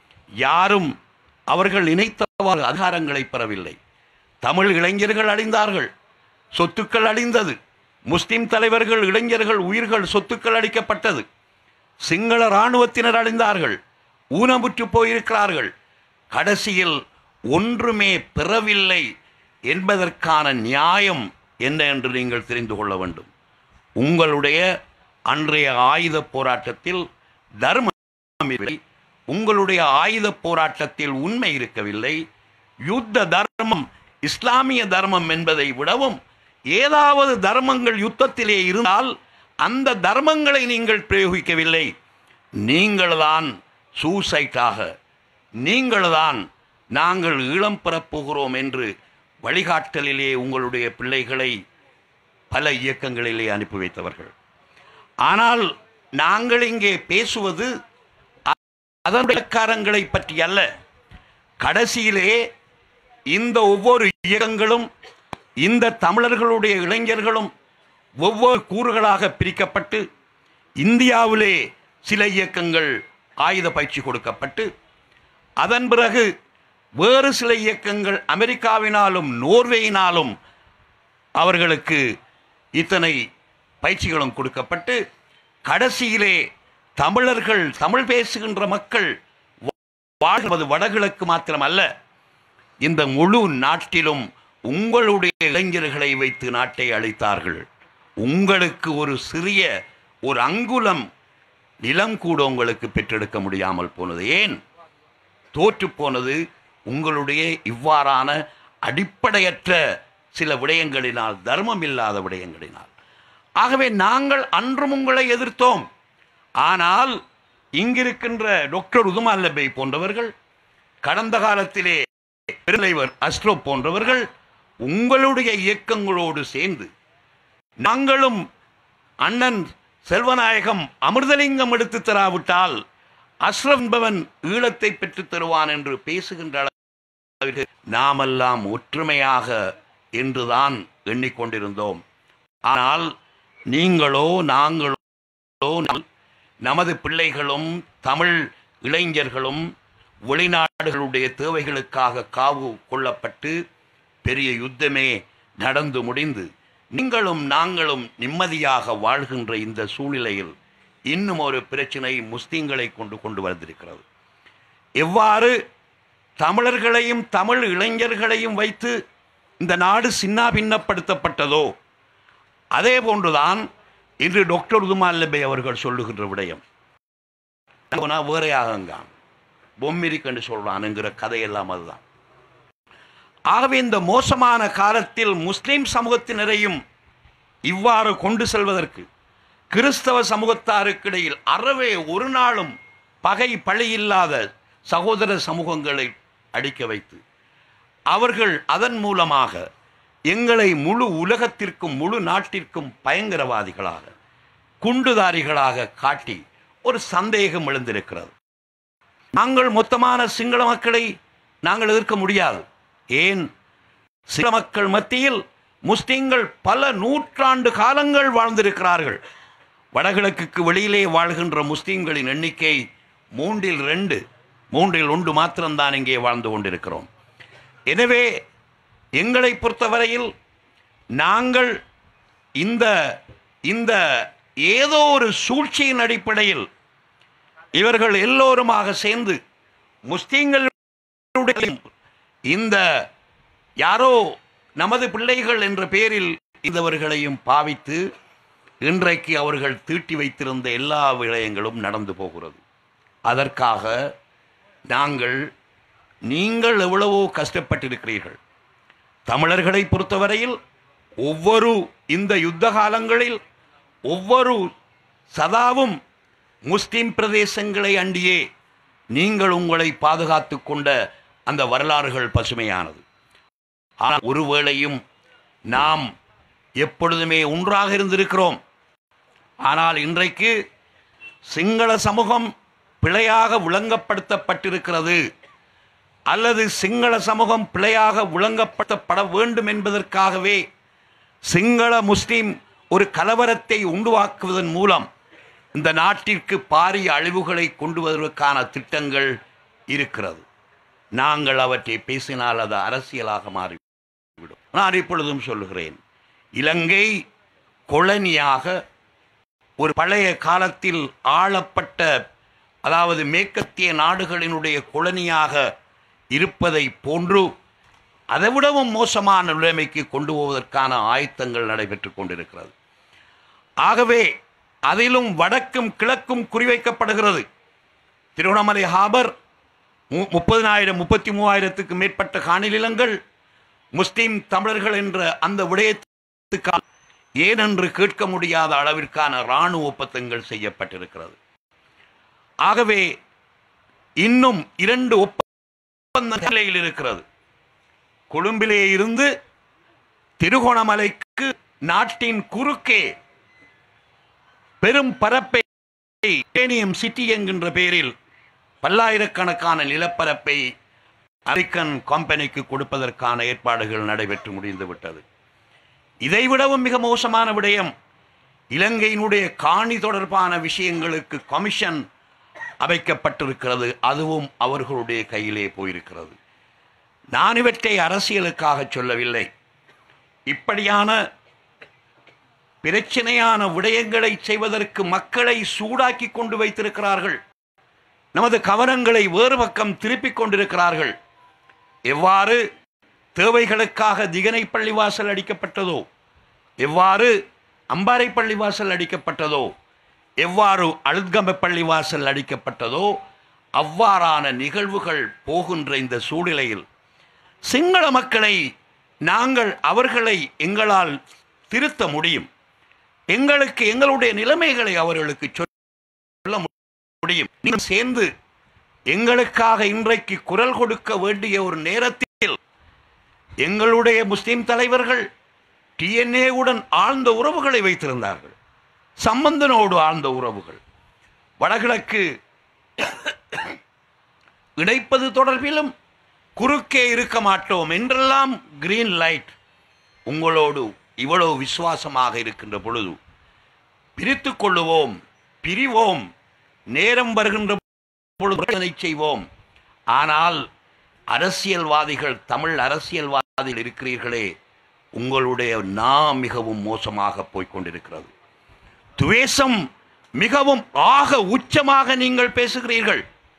யாரும் அவர்கள் நினைத்தவாறு அதிகாரங்களை பெறவில்லை. தமிழ் இளைஞர்கள் அழிந்தார்கள், சொத்துக்கள் அழிந்தது. முஸ்லிம் தலைவர்கள், இளைஞர்கள் உயிர்கள், சொத்துக்கள் அளிக்கப்பட்டது. சிங்கள இராணுவத்தினர் அழிந்தார்கள், ஊனமுற்று போயிருக்கிறார்கள். கடைசியில் ஒன்றுமே பெறவில்லை என்பதற்கான நியாயம் என்ன என்று நீங்கள் தெரிந்து கொள்ள வேண்டும். உங்களுடைய அன்றைய ஆயுத போராட்டத்தில் தர்மம் இல்லை, உங்களுடைய ஆயுத போராட்டத்தில் உண்மை இருக்கவில்லை. யுத்த தர்மம், இஸ்லாமிய தர்மம் என்பதை விடவும் ஏதாவது தர்மங்கள் யுத்தத்திலே இருந்தால் அந்த தர்மங்களை நீங்கள் பிரயோகிக்கவில்லை. நீங்கள்தான் சூசைட்டாக, நீங்கள்தான் நாங்கள் ஈழம் பெறப்போகிறோம் என்று வழிகாட்டலிலே உங்களுடைய பிள்ளைகளை பல இயக்கங்களிலே அனுப்பி வைத்தவர்கள். ஆனால் நாங்கள் இங்கே பேசுவது அதனுடைய காரங்களை பற்றி அல்ல. கடைசியிலே இந்த ஒவ்வொரு இயக்கங்களும் இந்த தமிழர்களுடைய இளைஞர்களும் ஒவ்வொரு கூறுகளாக பிரிக்கப்பட்டு இந்தியாவிலே சில இயக்கங்கள் ஆயுத பயிற்சி கொடுக்கப்பட்டு அதன் பிறகு வேறு சில இயக்கங்கள் அமெரிக்காவினாலும் நோர்வேயினாலும் அவர்களுக்கு இத்தனை பயிற்சிகளும் கொடுக்கப்பட்டு கடைசியிலே தமிழர்கள் தமிழ் பேசுகின்ற மக்கள் வாழ்வது வடகிழக்கு மாத்திரமல்ல, இந்த முழு நாட்டிலும் உங்களுடைய இளைஞர்களை வைத்து நாட்டை அளித்தார்கள். உங்களுக்கு ஒரு சிறிய ஒரு அங்குலம் நிலம் கூட உங்களுக்கு பெற்றெடுக்க முடியாமல் போனது. ஏன் தோற்று போனது? உங்களுடைய இவ்வாறான அடிப்படையற்ற சில விடயங்களினால், தர்மம் இல்லாத விடயங்களினால். ஆகவே நாங்கள் அன்றும் உங்களை எதிர்த்தோம். ஆனால் இங்கிருக்கின்ற டாக்டர் உதுமான் லபை போன்றவர்கள், கடந்த காலத்திலே பெருந்தலைவர் அஸ்ட்ரோ போன்றவர்கள் உங்களுடைய இயக்கங்களோடு சேர்ந்து நாங்களும் அண்ணன் செல்வநாயகம் அமிர்தலிங்கம் எடுத்து தராவிட்டால் அஸ்ரப் என்பவன் ஈழத்தை பெற்றுத் தருவான் என்று பேசுகின்ற அளவிற்கு நாமெல்லாம் ஒற்றுமையாக என்றுதான் எண்ணிக்கொண்டிருந்தோம். ஆனால் நீங்களோ நாங்களோ நமது பிள்ளைகளும் தமிழ் இளைஞர்களும் வெளிநாடுகளுடைய தேவைகளுக்காக காவு கொள்ளப்பட்டு பெரிய யுத்தமே நடந்து முடிந்து நீங்களும் நாங்களும் நிம்மதியாக வாழ்கின்ற இந்த சூழ்நிலையில் இன்னும் ஒரு பிரச்சனை முஸ்லிம்களை கொண்டு கொண்டு வந்திருக்கிறது. எவ்வாறு தமிழர்களையும் தமிழ் இளைஞர்களையும் வைத்து இந்த நாடு சின்னாபின்னப்படுத்தப்பட்டதோ அதே போன்றுதான் இன்று டாக்டர் உதுமான் லபை அவர்கள் சொல்லுகின்ற விடயம். வேறையாகங்கான் பொம்மிரிக்கன்று சொல்றான்ங்கிற கதையெல்லாம் அதுதான். ஆகவே இந்த மோசமான காலத்தில் முஸ்லிம் சமூகத்தினரையும் இவ்வாறு கொண்டு செல்வதற்கு கிறிஸ்தவ சமூகத்தாருக்கு இடையில் அறவே ஒரு நாளும் பகை பழி இல்லாத சகோதர சமூகங்களை அடிக்க வைத்து அவர்கள் அதன் மூலமாக எங்களை முழு உலகத்திற்கும் முழு நாட்டிற்கும் பயங்கரவாதிகளாக குண்டுதாரிகளாக காட்டி ஒரு சந்தேகம் எழுந்திருக்கிறது. நாங்கள் மொத்தமான சிங்கள மக்களை நாங்கள் எதிர்க்க முடியாது. ஏன்? சில மக்கள் மத்தியில் முஸ்லிம்கள் பல நூற்றாண்டு காலங்கள் வாழ்ந்திருக்கிறார்கள். வடகிழக்குக்கு வெளியிலே வாழ்கின்ற முஸ்லிம்களின் எண்ணிக்கை மூன்றில் ரெண்டு மூன்றில் ஒன்று மாத்திரம்தான் இங்கே வாழ்ந்து கொண்டிருக்கிறோம். எனவே எங்களை பொறுத்தவரையில் நாங்கள் இந்த இந்த ஏதோ ஒரு சூழ்ச்சியின் அடிப்படையில் இவர்கள் எல்லோருமாக சேர்ந்து முஸ்லிம்களுடைய இந்த யாரோ நமது பிள்ளைகள் என்ற பெயரில் இந்தவர்களையும் பாவித்து இன்றைக்கு அவர்கள் தீட்டி வைத்திருந்த எல்லா விடயங்களும் நடந்து போகிறது. அதற்காக நாங்கள் நீங்கள் எவ்வளவோ கஷ்டப்பட்டிருக்கிறீர்கள். தமிழர்களை பொறுத்தவரையில் ஒவ்வொரு இந்த யுத்த காலங்களில் ஒவ்வொரு சதாவும் முஸ்லிம் பிரதேசங்களை அண்டியே நீங்கள் உங்களை பாதுகாத்து கொண்ட அந்த வரலாறுகள் பசுமையானது. ஆனால் ஒருவேளையும் நாம் எப்பொழுதுமே ஒன்றாக இருந்திருக்கிறோம். ஆனால் இன்றைக்கு சிங்கள சமூகம் பிழையாக விளங்கப்படுத்தப்பட்டிருக்கிறது அல்லது சிங்கள சமூகம் பிழையாக விளங்கப்படுத்தப்பட வேண்டும் என்பதற்காகவே சிங்கள முஸ்லிம் ஒரு கலவரத்தை உண்டுவாக்குவதன் மூலம் இந்த நாட்டிற்கு பாரிய அழிவுகளை கொண்டு வருவதற்கான திட்டங்கள் இருக்கிறது. நாங்கள் அவற்றை பேசினால் அது அரசியலாக மாறிவிடும். நான் இப்பொழுதும் சொல்லுகிறேன், இலங்கை கொலனியாக ஒரு பழைய காலத்தில் ஆளப்பட்ட, அதாவது மேற்கத்திய நாடுகளினுடைய கொலனியாக இருப்பதை போன்று அதைவிடவும் மோசமான நிலைமைக்கு கொண்டு போவதற்கான ஆயத்தங்கள் நடைபெற்று கொண்டிருக்கிறது. ஆகவே அதிலும் வடக்கும் கிழக்கும் குறிவைக்கப்படுகிறது. திருவண்ணாமலை ஹாபர் முப்பதினாயிரம் முப்பத்தி மூவாயிரத்துக்கு மேற்பட்ட காணி நிலங்கள் முஸ்லிம் தமிழர்கள் என்ற அந்த விடயத்துக்காக ஏனென்று கேட்க முடியாத அளவிற்கான இராணுவ ஒப்பந்தங்கள் செய்யப்பட்டிருக்கிறது. ஆகவே இன்னும் இரண்டு ஒப்பந்த நிலையில் இருக்கிறது. கொழும்பிலே இருந்து திருகோணமலைக்கு நாட்டின் குறுக்கே பெரும் பரப்பை சிட்டி என்கின்ற பெயரில் பல்லாயிரக்கணக்கான நிலப்பரப்பை அமெரிக்கன் கம்பெனிக்கு கொடுப்பதற்கான ஏற்பாடுகள் நடைபெற்று முடிந்துவிட்டது. இதைவிடவும் மிக மோசமான விடயம், இலங்கையினுடைய காணி தொடர்பான விஷயங்களுக்கு கமிஷன் அமைக்கப்பட்டிருக்கிறது. அதுவும் அவர்களுடைய கையிலே போயிருக்கிறது. நான் இவற்றை அரசியலுக்காக சொல்லவில்லை. இப்படியான பிரச்சனையான விடயங்களை செய்வதற்கு மக்களை சூடாக்கி கொண்டு வைத்திருக்கிறார்கள். நமது கவனங்களை வேறு பக்கம் திருப்பிக் கொண்டிருக்கிறார்கள். எவ்வாறு தேவைகளுக்காக திகனை பள்ளிவாசல் அடிக்கப்பட்டதோ, எவ்வாறு அம்பாறை பள்ளிவாசல் அடிக்கப்பட்டதோ, எவ்வாறு அழுத்கம்ப பள்ளிவாசல் அடிக்கப்பட்டதோ, அவ்வாறான நிகழ்வுகள் போகின்ற இந்த சூழ்நிலையில் சிங்கள மக்களை நாங்கள் அவர்களை எங்களால் திருத்த முடியும். எங்களுக்கு எங்களுடைய நிலைமைகளை அவர்களுக்கு சொல்ல முடியும். நீங்கள் சேர்ந்து எங்களுக்காக இன்றைக்கு குரல் கொடுக்க வேண்டிய ஒரு நேரத்தில் எங்களுடைய முஸ்லிம் தலைவர்கள் டிஎன்ஏவுடன் ஆழ்ந்த உறவுகளை வைத்திருந்தார்கள். சம்பந்தனோடு ஆழ்ந்த உறவுகள். வடகிழக்கு இணைப்பது தொடர்பிலும் குறுக்கே இருக்க மாட்டோம் என்றெல்லாம் கிரீன் லைட். உங்களோடு இவ்வளவு விசுவாசமாக இருக்கின்ற பொழுது பிரித்து கொள்ளுவோம், பிரிவோம், நேரம் வருகின்ற பொழுது செய்வோம். ஆனால் அரசியல்வாதிகள், தமிழ் அரசியல்வாதிகள் இருக்கிறீர்களே, உங்களுடைய நா மிகவும் மோசமாக போய்கொண்டிருக்கிறது. துவேஷம் மிகவும் ஆக உச்சமாக நீங்கள் பேசுகிறீர்கள்.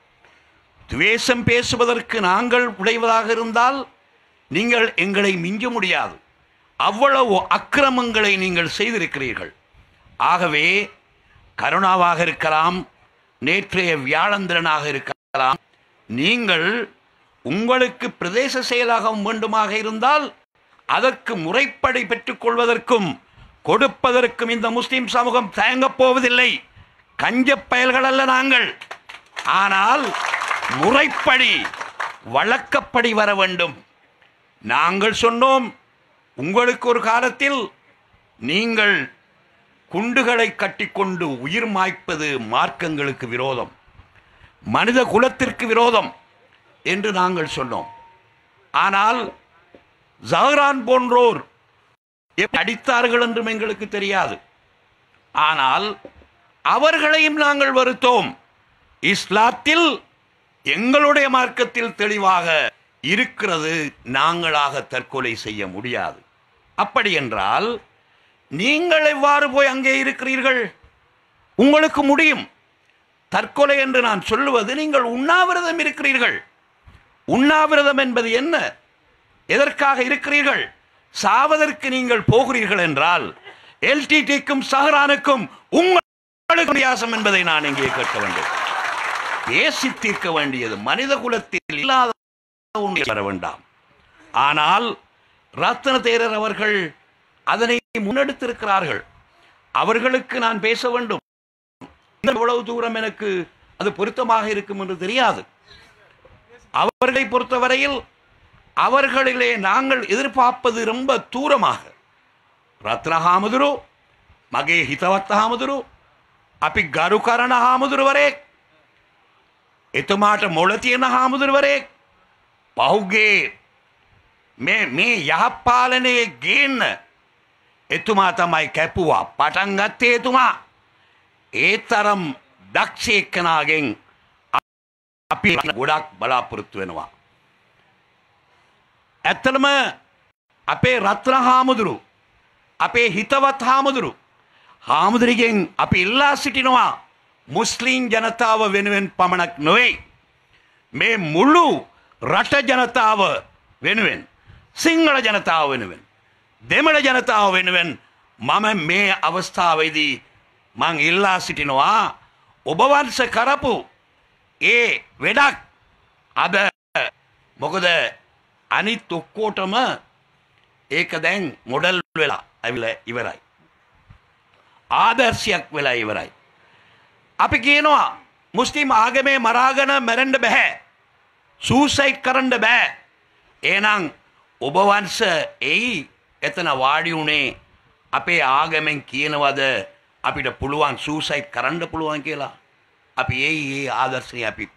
துவேஷம் பேசுவதற்கு நாங்கள் உடைவதாக இருந்தால் நீங்கள் எங்களை மிஞ்ச முடியாது. அவ்வளவு அக்கிரமங்களை நீங்கள் செய்திருக்கிறீர்கள். ஆகவே கருணாவாக இருக்கலாம், நேற்றைய வியாழந்திரனாக இருக்கலாம், நீங்கள் உங்களுக்கு பிரதேச செயலாகம் வேண்டுமாக இருந்தால் அதற்கு முறைப்படி பெற்றுக்கொள்வதற்கும் கொடுப்பதற்கும் இந்த முஸ்லிம் சமூகம் தயங்கப் போவதில்லை. கஞ்ச பயல்கள் அல்ல நாங்கள். ஆனால் முறைப்படி வழக்கப்படி வர வேண்டும். நாங்கள் சொன்னோம், உங்களுக்கு ஒரு காலத்தில் நீங்கள் குண்டுகளை கட்டிக்கொண்டு உயிர் மாய்ப்பது மார்க்கங்களுக்கு விரோதம், மனித குலத்திற்கு விரோதம் என்று நாங்கள் சொன்னோம். ஆனால் ஜஹரான் போன்றோர் எப்படி அடித்தார்கள் என்றும் எங்களுக்கு தெரியாது. ஆனால் அவர்களையும் நாங்கள் வருத்தோம். இஸ்லாத்தில் எங்களுடைய மார்க்கத்தில் தெளிவாக இருக்கிறது, நாங்களாக தற்கொலை செய்ய முடியாது. அப்படி என்றால் நீங்கள் எவ்வாறு போய் அங்கே இருக்கிறீர்கள்? உங்களுக்கு முடியும். தற்கொலை என்று நான் சொல்லுவது, நீங்கள் உண்ணாவிரதம் இருக்கிறீர்கள். உண்ணாவிரதம் என்பது என்ன? எதற்காக இருக்கிறீர்கள்? சாவதற்கு நீங்கள் போகிறீர்கள் என்றால் எல்டிடிக்கும் சஹரானுக்கும் உங்களுக்கு வித்தியாசம் என்பதை நான் இங்கே கேட்க வேண்டும். பேசி தீர்க்க வேண்டியது மனித குலத்தில் இல்லாத வர வேண்டாம். ஆனால் ரத்ன தேரர் அவர்கள் அதனை முன்னெடுத்திருக்கிறார்கள். அவர்களுக்கு நான் பேச வேண்டும். எவ்வளவு தூரம் எனக்கு அது பொருத்தமாக இருக்கும் என்று தெரியாது. அவர்களை பொறுத்தவரையில் அவர்களிலே நாங்கள் எதிர்பார்ப்பது ரொம்ப தூரமாக. ரத்ன ஹாமுදුරු, மகே හිතවත් හාමුදුරු, අපි ගරු කරන හාමුදුරුවරයෙක්, එතුමාට මොළ තියෙන හාමුදුරුවරයෙක්, පහුගේ මේ මේ යහපාලනයේ ගේන්න එතුමා තමයි කැපුවා. පටන් ගත්තේ එතුමා. ඒ තරම් දක්ෂ එක්කනාගෙන් අපි ගොඩක් බලාපොරොත්තු වෙනවා. ඇත්තටම අපේ රත්න හාමුදුරු, අපේ හිතවත් හාමුදුරු, හාමුදුරුගෙන් අපි ඉල්ලා සිටිනවා මුස්ලිම් ජනතාව වෙනුවෙන් පමණක් නොවේ, මේ මුළු රට ජනතාව වෙනුවෙන්, සිංහල ජනතාව වෙනුවෙන්, දෙමළ ජනතාව වෙනුවෙන් මම මේ අවස්ථාවේදී මං ඉල්ලා සිටිනවා ඔබ වංශ කරපු ඒ වැඩක් අද මොකද අනිත් ඔක්කොටම ඒක දැන් මොඩල් වෙලා ඇවිල්ලා ඉවරයි. ආදර්ශයක් වෙලා ඉවරයි. අපි කියනවා මුස්ලිම් ආගමේ මරාගෙන මැරෙන්න බෑ, සූසයිඩ් කරන්න බෑ. එහෙනම් ඔබ වංශ එයි එතන වාඩි උනේ අපේ ආගමෙන් කියනවද අපිට පුළුවන් සූසයිඩ් කරන්න පුළුවන් කියලා? අපි එයි ඒ ආදර්ශය අපි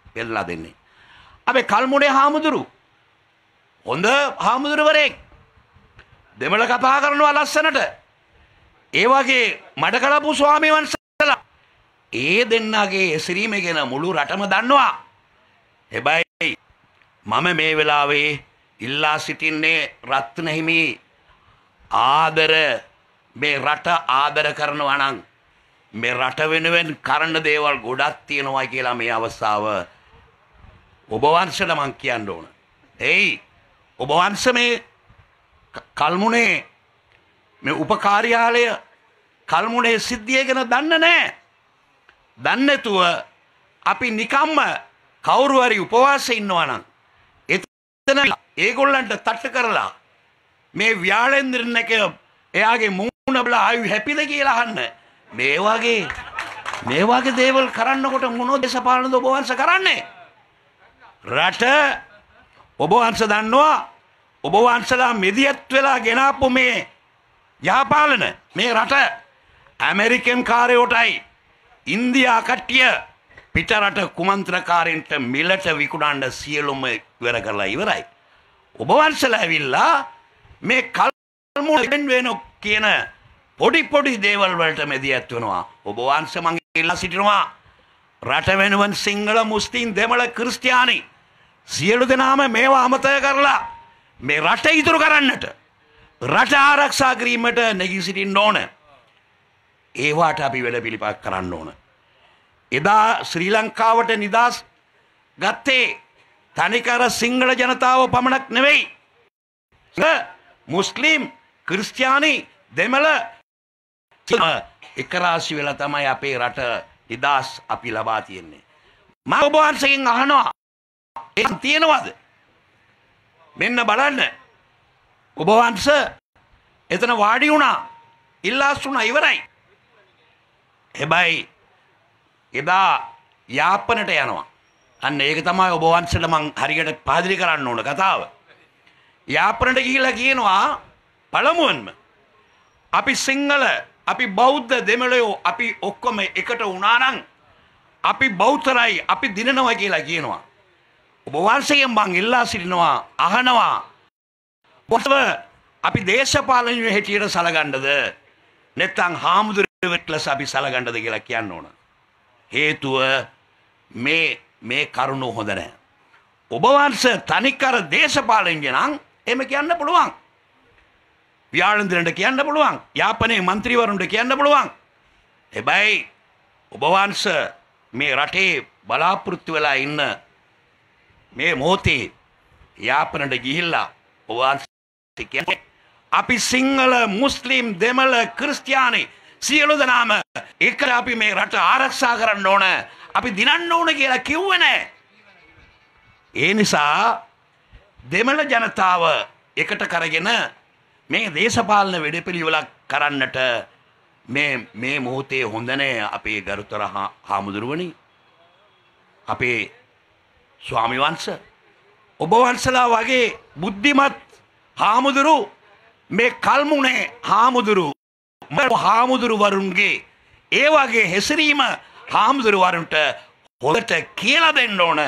පෙන්නලා දෙන්නේ. අපි කල්මුණේ හාමුදුරු හොඳ හාමුදුරුවරයෙක් දෙමළ කතා කරනවා ලස්සනට. ඒ වගේ මඩකලපු ස්වාමීන් වහන්සේලා ඒ දෙන්නගේ එසිරීම ගැන මුළු රටම දන්නවා. හැබැයි මම මේ වෙලාවේ ඉල්ලා සිටින්නේ රත්න හිමි ආදර මේ රට ආදර කරනවා නම් මේ රට වෙනුවෙන් කරන දේවල් ගොඩක් තියෙනවා කියලා මේ අවස්ථාව ඔබ වහන්සේට මං කියන්න ඕන. එයි ඔබ වහන්සේ මේ කල්මුණේ මේ උපකාර්යාලය කල්මුණේ සිද්ධිය ගැන දන්නේ නැහැ. දන්නේ නැතුව අපි නිකම්ම කවුරු හරි උපවාසයේ ඉන්නවා නම් එතන ඒගොල්ලන්ට තට්ට කරලා මේ ව්‍යාලෙන්ද්‍රනක එයාගේ මූණ බලා ආයු හැපිද කියලා අහන්න. මේ වගේ මේ වගේ දේවල් කරන්නකොට මොනවද දේශපාලන ඔබ වහන්සේ කරන්නේ? රට ඔබ වහන්සේ දන්නවා ඔබ වහන්සලා මෙදියත් වෙලා ගෙනාපු මේ යහපාලන මේ රට ඇමරිකන් කාරයෝටයි ඉන්දියා කට්ටිය පිට රට කුමන්ත්‍රකාරයන්ට මිලට විකුණන්න සියලුම ඉවර කරලා ඉවරයි. ඔබ වහන්සලා ඇවිල්ලා මේ කල්මුණ වෙන කියන පොඩි පොඩි දේවල් වලට මෙදියත් වෙනවා. ඔබ වහන්සේ මං ඉල්ලා සිටිනවා රට වෙනුවෙන් සිංහල මුස්ලිම් දෙමළ ක්‍රිස්තියානි සියලු දෙනාම මේවා අමතක කරලා මේ රට ඉතුරු කරන්නට රට ආරක්ෂා කිරීමට නැගී සිටින්න ඕන. ඒවාට අපි වැඩ පිළිපක් කරන්න ඕන. එදා ශ්‍රී ලංකාවට නිදහස් ගත්තේ තනිකර සිංහල ජනතාව පමණක් නෙවෙයි. මුස්ලිම් ක්‍රිස්තියානි දෙමළ එක රාශි වෙලා තමයි අපේ රට නිදහස් අපි ලබා තියෙන්නේ. මම ඔබ වහන්සේගෙන් අහනවා ඒක තියෙනවද? මෙන්න බලන්න. ඔබ වහන්සේ එතන වාඩි වුණා. ඉල්ලාස් වුණා ඉවරයි. හැබැයි එදා යාපනට යනවා. අන්න ඒක තමයි ඔබ වහන්සේට මං හරියට පාදිලි කරන්න ඕන කතාව. යාපනට ගිහිල්ලා කියනවා පළමුවෙන්ම අපි සිංහල අපි බෞද්ධ දෙමළයෝ අපි ඔක්කොම එකට වුණා නම් අපි බෞද්ධරයි අපි දිනනවා කියලා කියනවා. ඔබ වහන්සේගෙන් මං ඉල්ලා සිටිනවා අහනවා ඔබව අපි දේශපාලනයේ හැටියට සලකන්නද නැත්නම් හාමුදුරුවෙක් ලෙස අපි සලකන්නද කියලා කියන්න ඕන. හේතුව මේ මේ කරුණ හොඳ නැහැ. ඔබ වහන්සේ තනිකර දේශපාලනඥ නම් එහෙම කියන්න පුළුවන්. ව්‍යාලෙන්ද්‍රන්ට කියන්න පුළුවන්. යාපනයේ മന്ത്രിවරුන්ට කියන්න පුළුවන්. හැබැයි ඔබ වහන්සේ මේ රටේ බලාපොරොත්තු වෙලා ඉන්න මේ මොහොතේ යාපනට ගිහිල්ලා ඔබ වහන්සේ කියන්නේ අපි සිංහල මුස්ලිම් දෙමළ ක්‍රිස්තියානි සියලු දෙනාම එකට අපි මේ රට ආරක්ෂා කරන්න ඕන අපි දිනන්න ඕන කියලා කිව්වේ නැහැ. ඒ නිසා දෙමළ ජනතාව එකට කරගෙන මේ දේශපාලන වැඩපිළිවෙලක් කරන්නට මේ මේ මොහොතේ හොඳ නැහැ අපේ ගරුතර හාමුදුරුවනි අපේ ස්වාමි වංශ ඔබ වහන්සලා වගේ බුද්ධිමත් හාමුදුරු මේ කල්මුණේ හාමුදුරු හාමුදුරු වරුන්ගේ ඒ වගේ හැසිරීම හාමුදුරු වරුන්ට හොඳට කියලා දෙන්න ඕන.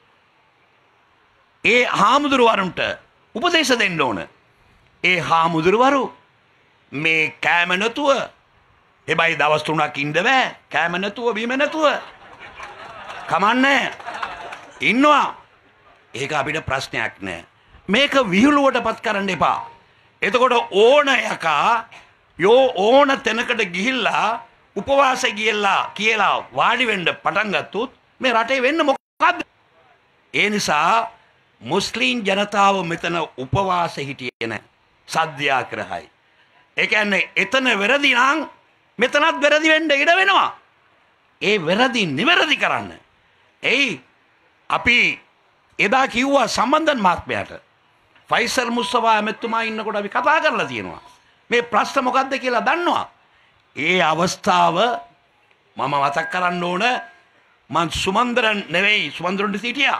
ඒ හාමුදුරු වරුන්ට උපදේශ දෙන්න ඕන. ඒ හාමුදුරු වරු මේ කෑම නැතුව හැබැයි දවස් තුනක් ඉන්න බෑ. කෑම නැතුව බීම නැතුව කමන්නේ ඉන්නවා. ඒක අපිට ප්‍රශ්නයක් නෑ. මේක විහිළුවටපත් කරන්න එපා. එතකොට ඕන යකා යෝ ඕන තැනකට ගිහිල්ලා උපවාසය ගියලා කියලා වාඩි වෙන්න පටන් ගත්තොත් මේ රටේ වෙන්න මොකද්ද? ඒ නිසා මුස්ලිම් ජනතාව මෙතන උපවාසෙ හිටියේ නැහැ. සත්‍යාග්‍රහයි. ඒ කියන්නේ එතන වැරදි නම් මෙතනත් වැරදි වෙන්න ඉඩ වෙනවා. ඒ වැරදි නිවැරදි කරන්න. එයි අපි එදා කිව්වා සම්බන්ධන් මහත්මයාට ෆයිසල් මුස්තෆා ඇමතුමා ඉන්නකොට අපි කතා කරලා තියෙනවා. මේ ප්‍රශ්න මොකද්ද කියලා දන්නවා. ඒ අවස්ථාව මම මතක් කරන්න ඕන මං සුමන්දරන් නෙවෙයි සුමන්දරන්ට සිටියා.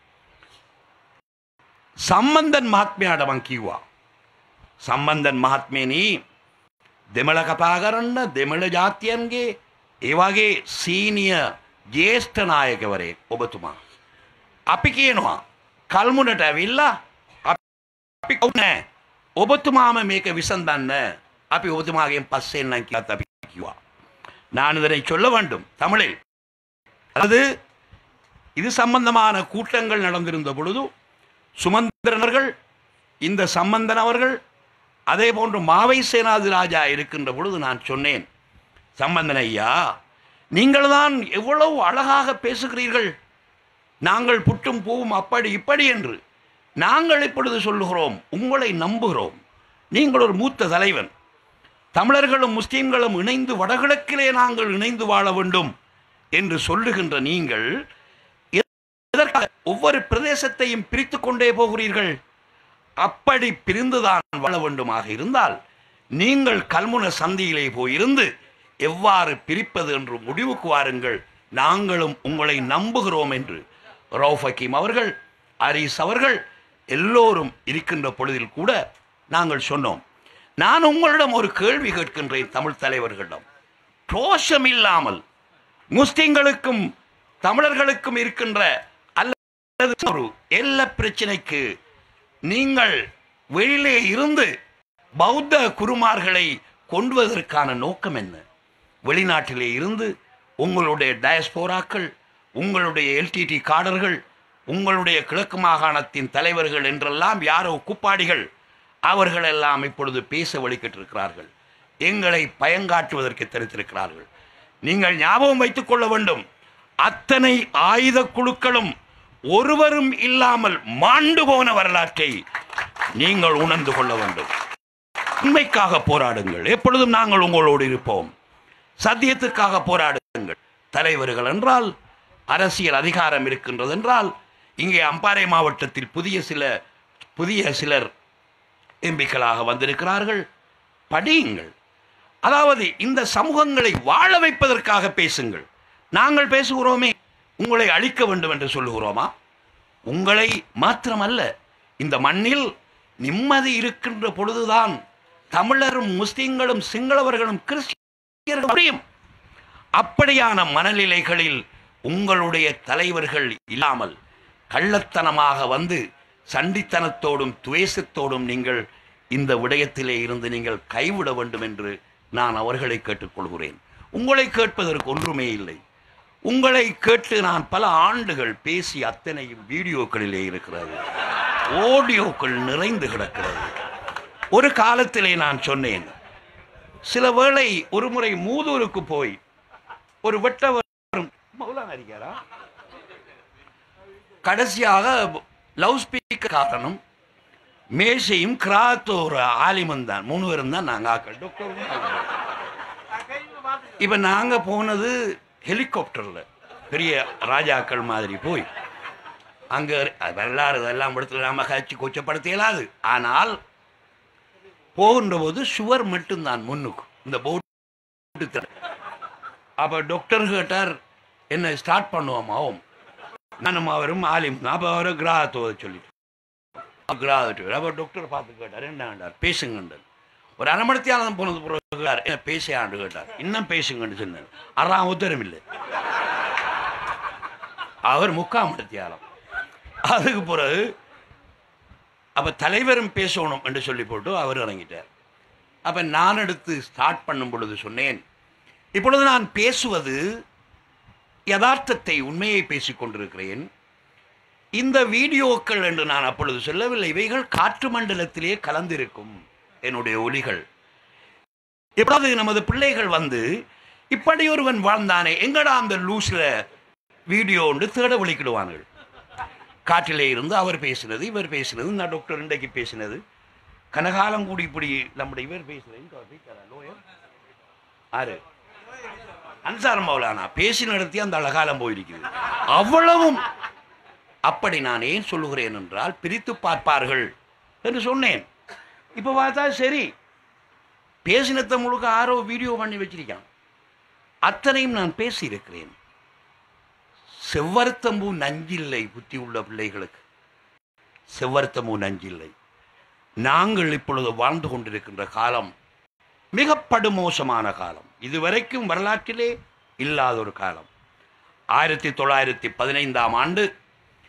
සම්බන්ධන් මහත්මයාට මං කිව්වා සම්බන්ධන් මහත්මයනි දෙමළ කතා කරන්න දෙමළ ජාතියන්ගේ ඒ වගේ සීනියර් ජ්‍යෙෂ්ඨ නායකවරයෙක් ඔබතුමා අපි කියනවා කල්මුණට ඇවිල්ලා අපි කවුනේ ඔබතුමාම මේක විසඳන්න අපි ඔබතුමාගෙන් පස්සේ එන්නම් කියලා අපි කිව්වා. நான் இதனை சொல்ல வேண்டும் தமிழில். அதாவது இது சம்பந்தமான கூட்டங்கள் நடந்திருந்த பொழுது சுமந்திரனர்கள் இந்த சம்பந்தன் அவர்கள் அதே போன்று மாவை சேனாதி ராஜா இருக்கின்ற பொழுது நான் சொன்னேன், சம்பந்தன் ஐயா நீங்கள் தான் எவ்வளவு அழகாக பேசுகிறீர்கள், நாங்கள் புட்டும் பூவும் அப்படி இப்படி என்று நாங்கள் இப்பொழுது சொல்லுகிறோம், உங்களை நம்புகிறோம், நீங்கள் ஒரு மூத்த தலைவன், தமிழர்களும் முஸ்லீம்களும் இணைந்து வடகிழக்கிலே நாங்கள் இணைந்து வாழ வேண்டும் என்று சொல்லுகின்ற நீங்கள் எதற்காக ஒவ்வொரு பிரதேசத்தையும் பிரித்து கொண்டே போகிறீர்கள்? அப்படி பிரிந்துதான் வாழ வேண்டுமாக இருந்தால் நீங்கள் கல்முனை சந்தியிலே போயிருந்து எவ்வாறு பிரிப்பது என்று முடிவுக்கு வாருங்கள், நாங்களும் உங்களை நம்புகிறோம் என்று ரவுஃப் ஹக்கீம் அவர்கள், அரீஸ் அவர்கள் எல்லோரும் இருக்கின்ற பொழுதில் கூட நாங்கள் சொன்னோம். நான் உங்களிடம் ஒரு கேள்வி கேட்கின்றேன், தமிழ் தலைவர்களிடம். ரோஷம் இல்லாமல் முஸ்லிம்களுக்கும் தமிழர்களுக்கும் இருக்கின்ற அல்லது ஒரு எல்ல பிரச்சனைக்கு நீங்கள் வெளியிலே இருந்து பௌத்த குருமார்களை கொண்டுவதற்கான நோக்கம் என்ன? வெளிநாட்டிலே இருந்து உங்களுடைய டயஸ்போராக்கள், உங்களுடைய எல்டிடி காடர்கள், உங்களுடைய கிழக்கு மாகாணத்தின் தலைவர்கள் என்றெல்லாம் யாரோ குப்பாடிகள் அவர்களெல்லாம் இப்பொழுது பேச வழிகிட்டிருக்கிறார்கள், எங்களை பயங்காட்டுவதற்கு தெரிவித்திருக்கிறார்கள். நீங்கள் ஞாபகம் வைத்துக் கொள்ள வேண்டும், அத்தனை ஆயுத குழுக்களும் ஒருவரும் இல்லாமல் மாண்டு போன வரலாற்றை நீங்கள் உணர்ந்து கொள்ள வேண்டும். உண்மைக்காக போராடுங்கள், எப்பொழுதும் நாங்கள் உங்களோடு இருப்போம். சத்தியத்துக்காக போராடுங்கள். தலைவர்கள் என்றால், அரசியல் அதிகாரம் இருக்கின்றது என்றால், இங்கே அம்பாறை மாவட்டத்தில் புதிய சில புதிய சிலர் எம்பிக்களாக வந்திருக்கிறார்கள், படியுங்கள். அதாவது இந்த சமூகங்களை வாழ வைப்பதற்காக பேசுங்கள். நாங்கள் பேசுகிறோமே, உங்களை அழிக்க வேண்டும் என்று சொல்லுகிறோமா? உங்களை மாத்திரமல்ல, இந்த மண்ணில் நிம்மதி இருக்கின்ற பொழுதுதான் தமிழரும் முஸ்லிம்களும் சிங்களவர்களும் கிறிஸ்டியர்களும் அப்படியான மனநிலைகளில் உங்களுடைய தலைவர்கள் இல்லாமல் கள்ளத்தனமாக வந்து சண்டித்தனத்தோடும் துவேஷத்தோடும் நீங்கள் இந்த விடயத்திலே இருந்து நீங்கள் கைவிட வேண்டும் என்று நான் அவர்களை கேட்டுக்கொள்கிறேன். உங்களை கேட்பதற்கு ஒன்றுமே இல்லை. உங்களை கேட்டு நான் பல ஆண்டுகள் பேசி அத்தனையும் வீடியோக்களிலே இருக்கிறது, ஆடியோக்கள் நிறைந்து கிடக்கிறது. ஒரு காலத்திலே நான் சொன்னேன், சில வேளை ஒரு முறை மூதூருக்கு போய் ஒரு வெட்டவரும் மௌலானா கடைசியாக லவுட் ஸ்பீக்கர் காரணம் மேசையும் கிராத்தோர் ஆலிமன் தான், மூணு பேரும் தான் நாங்கள் ஆக்கள். டாக்டர் இப்போ நாங்கள் போனது ஹெலிகாப்டரில், பெரிய ராஜாக்கள் மாதிரி போய் அங்கே வரலாறு இதெல்லாம் இடத்துல நம்ம கட்சி கொச்சப்படுத்த இயலாது. ஆனால் போகின்ற போது சுவர் மட்டும்தான் முன்னுக்கு இந்த போட்டு. அப்போ டாக்டர் கேட்டார், என்ன ஸ்டார்ட் பண்ணுவோமாவும், நானும் அவரும் ஆலிம், அப்போ அவரை கிராகத்தோட சொல்லிட்டு கிராகத்து. அப்போ டாக்டர் பார்த்து கேட்டார், என்ன வேண்டார் பேசுங்கண்டார். ஒரு அரை மணித்தியாலம் போனது பிறகு என்ன பேச ஆண்டு கேட்டார், இன்னும் பேசுங்கன்னு சொன்னார். அறாம் உத்தரம் இல்லை, அவர் முக்காம் மணித்தியாலம். அதுக்கு பிறகு அப்போ தலைவரும் பேசணும் என்று சொல்லி போட்டு அவர் இறங்கிட்டார். அப்போ நான் எடுத்து ஸ்டார்ட் பண்ணும் பொழுது சொன்னேன், இப்பொழுது நான் பேசுவது யதார்த்தத்தை உண்மையை பேசிக் கொண்டிருக்கிறேன். இந்த வீடியோக்கள் என்று நான் அப்பொழுது சொல்லவில்லை, இவைகள் காற்று மண்டலத்திலே கலந்திருக்கும் என்னுடைய ஒலிகள். எப்பொழுது நமது பிள்ளைகள் வந்து இப்படி ஒருவன் வாழ்ந்தானே எங்கடா அந்த லூஸ்ல வீடியோ ஒன்று தேட விழிக்கிடுவார்கள். காற்றிலே இருந்து அவர் பேசினது, இவர் பேசினது, நான் டாக்டர் இன்றைக்கு பேசினது, கனகாலம் கூடி இப்படி நம்முடைய இவர் பேசினது ஆறு அன்சார் மௌலானா பேசி நடத்தி அந்த அழகாலம் போயிருக்கிறது. அவ்வளவும் அப்படி நான் ஏன் சொல்லுகிறேன் என்றால், பிரித்து பார்ப்பார்கள் என்று சொன்னேன். இப்போ பார்த்தா சரி, பேசினத்தை முழுக்க ஆரோ வீடியோ பண்ணி வச்சிருக்கான். அத்தனையும் நான் பேசியிருக்கிறேன். செவ்வர்த்தம்பூ நஞ்சில்லை புத்தி உள்ள பிள்ளைகளுக்கு, செவ்வர்த்தம்பூ நஞ்சில்லை. நாங்கள் இப்பொழுது வாழ்ந்து கொண்டிருக்கின்ற காலம் மிக படுமோசமான காலம், இதுவரைக்கும் வரலாற்றிலே இல்லாத ஒரு காலம். ஆயிரத்தி தொள்ளாயிரத்தி பதினைந்தாம் ஆண்டு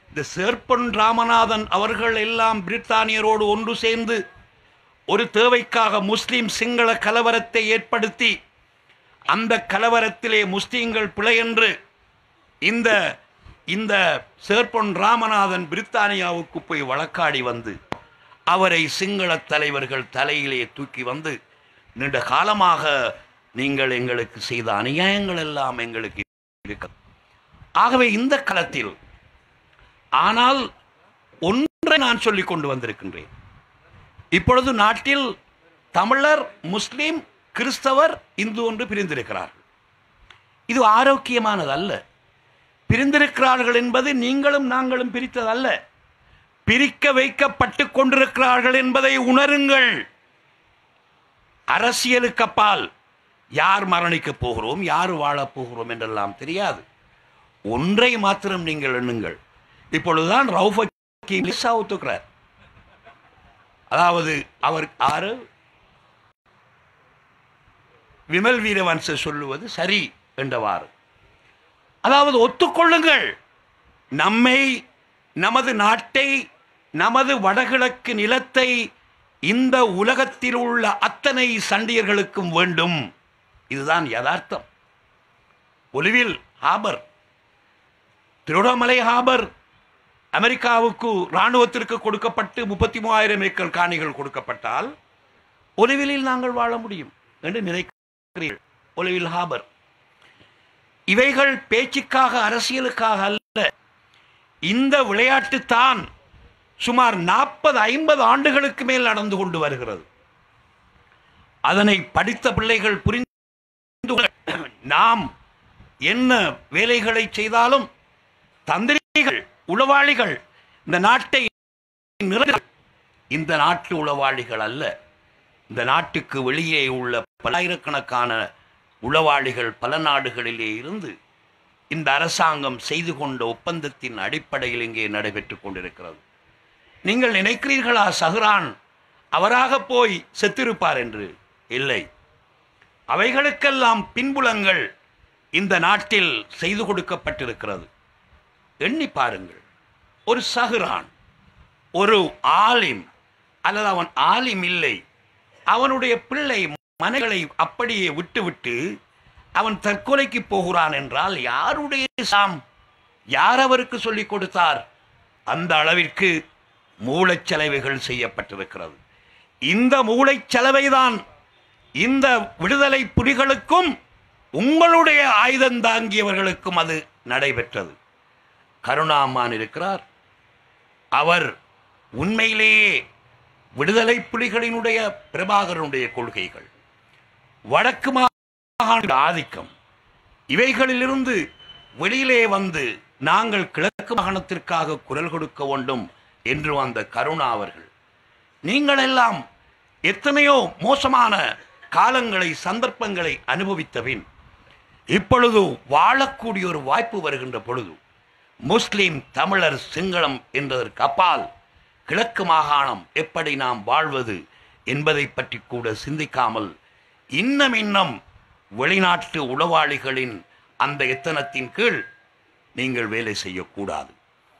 இந்த சேர்ப்பன் ராமநாதன் அவர்கள் எல்லாம் பிரித்தானியரோடு ஒன்று சேர்ந்து ஒரு தேவைக்காக முஸ்லிம் சிங்கள கலவரத்தை ஏற்படுத்தி அந்த கலவரத்திலே முஸ்லிம்கள் பிழை என்று இந்த இந்த சேர்ப்பன் ராமநாதன் பிரித்தானியாவுக்கு போய் வழக்காடி வந்து அவரை சிங்கள தலைவர்கள் தலையிலே தூக்கி வந்து நீண்ட காலமாக நீங்கள் எங்களுக்கு செய்த அநியாயங்கள் எல்லாம் எங்களுக்கு இருக்க. ஆகவே இந்த களத்தில் ஆனால் ஒன்றை நான் சொல்லிக் கொண்டு வந்திருக்கின்றேன். இப்பொழுது நாட்டில் தமிழர், முஸ்லிம், கிறிஸ்தவர், இந்து ஒன்று பிரிந்திருக்கிறார்கள். இது ஆரோக்கியமானது அல்ல. பிரிந்திருக்கிறார்கள் என்பது நீங்களும் நாங்களும் பிரித்ததல்ல. பிரிக்க வைக்கப்பட்டு கொண்டிருக்கிறார்கள் என்பதை உணருங்கள். அரசியலுக்கு அப்பால் யார் மரணிக்கப் போகிறோம், யார் வாழப் போகிறோம் என்றெல்லாம் தெரியாது. ஒன்றை மாத்திரம் நீங்கள் எண்ணுங்கள். இப்பொழுதுதான் ரவுஃப் ஹக்கீம் ஒத்துக்கிறார். அதாவது அவர் ஆறு விமல் வீரவன்ச சொல்லுவது சரி என்றவாறு, அதாவது ஒத்துக்கொள்ளுங்கள், நம்மை, நமது நாட்டை, நமது வடகிழக்கு நிலத்தை இந்த உலகத்தில் உள்ள அத்தனை சண்டியர்களுக்கும் வேண்டும். இதுதான் யதார்த்தம். ஒலிவில் ஹாபர், திருவண்ணாமலை ஹாபர் அமெரிக்காவுக்கு இராணுவத்திற்கு கொடுக்கப்பட்டு முப்பத்தி மூவாயிரம் ஏக்கர் காணிகள் கொடுக்கப்பட்டால் ஒலிவிலில் நாங்கள் வாழ முடியும் என்று நினைக்கிறீர்கள். ஒலிவில் ஹாபர் இவைகள் பேச்சுக்காக, அரசியலுக்காக அல்ல. இந்த விளையாட்டு தான் சுமார் நாற்பது ஐம்பது ஆண்டுகளுக்கு மேல் நடந்து கொண்டு வருகிறது. அதனை படித்த பிள்ளைகள் புரிந்து, நாம் என்ன வேலைகளை செய்தாலும் தந்திரிகள், உளவாளிகள் இந்த நாட்டை, இந்த நாட்டு உளவாளிகள் அல்ல. இந்த நாட்டுக்கு வெளியே உள்ள பல்லாயிரக்கணக்கான உளவாளிகள் பல நாடுகளிலே இருந்து இந்த அரசாங்கம் செய்து கொண்ட ஒப்பந்தத்தின் அடிப்படையில் இங்கே நடைபெற்றுக் கொண்டிருக்கிறது. நீங்கள் நினைக்கிறீர்களா சஹ்ரான் அவராக போய் செத்திருப்பார் என்று? இல்லை. அவைகளுக்கெல்லாம் பின்புலங்கள் இந்த நாட்டில் செய்து கொடுக்கப்பட்டிருக்கிறது. எண்ணி பாருங்கள். ஒரு சஹ்ரான், ஒரு ஆலிம், அல்லது அவன் ஆலிம் இல்லை, அவனுடைய பிள்ளை மனைகளை அப்படியே விட்டுவிட்டு அவன் தற்கொலைக்கு போகிறான் என்றால் யாருடைய சாம், யார் அவருக்கு சொல்லிக் கொடுத்தார்? அந்த அளவிற்கு மூளைச்சலவைகள் செய்யப்பட்டிருக்கிறது. இந்த மூளைச்சலவைதான் இந்த விடுதலை புலிகளுக்கும் உங்களுடைய ஆயுதம் தாங்கியவர்களுக்கும் அது நடைபெற்றது. கருணாமான் இருக்கிறார். அவர் உண்மையிலேயே விடுதலை புலிகளினுடைய பிரபாகரனுடைய கொள்கைகள், வடக்கு மாகாண ஆதிக்கம், இவைகளிலிருந்து வெளியிலே வந்து நாங்கள் கிழக்கு மாகாணத்திற்காக குரல் கொடுக்க வேண்டும் என்று வந்த கருணா அவர்கள், நீங்கள் எல்லாம் எத்தனையோ மோசமான காலங்களை, சந்தர்ப்பங்களை அனுபவித்தபின் இப்பொழுது வாழக்கூடிய ஒரு வாய்ப்பு வருகின்ற பொழுது முஸ்லிம், தமிழர், சிங்களம் என்பதற்கு அப்பால் கிழக்கு மாகாணம் எப்படி நாம் வாழ்வது என்பதை பற்றி கூட சிந்திக்காமல் இன்னும் இன்னும் வெளிநாட்டு உளவாளிகளின் அந்த எத்தனத்தின் கீழ் நீங்கள் வேலை செய்யக்கூடாது.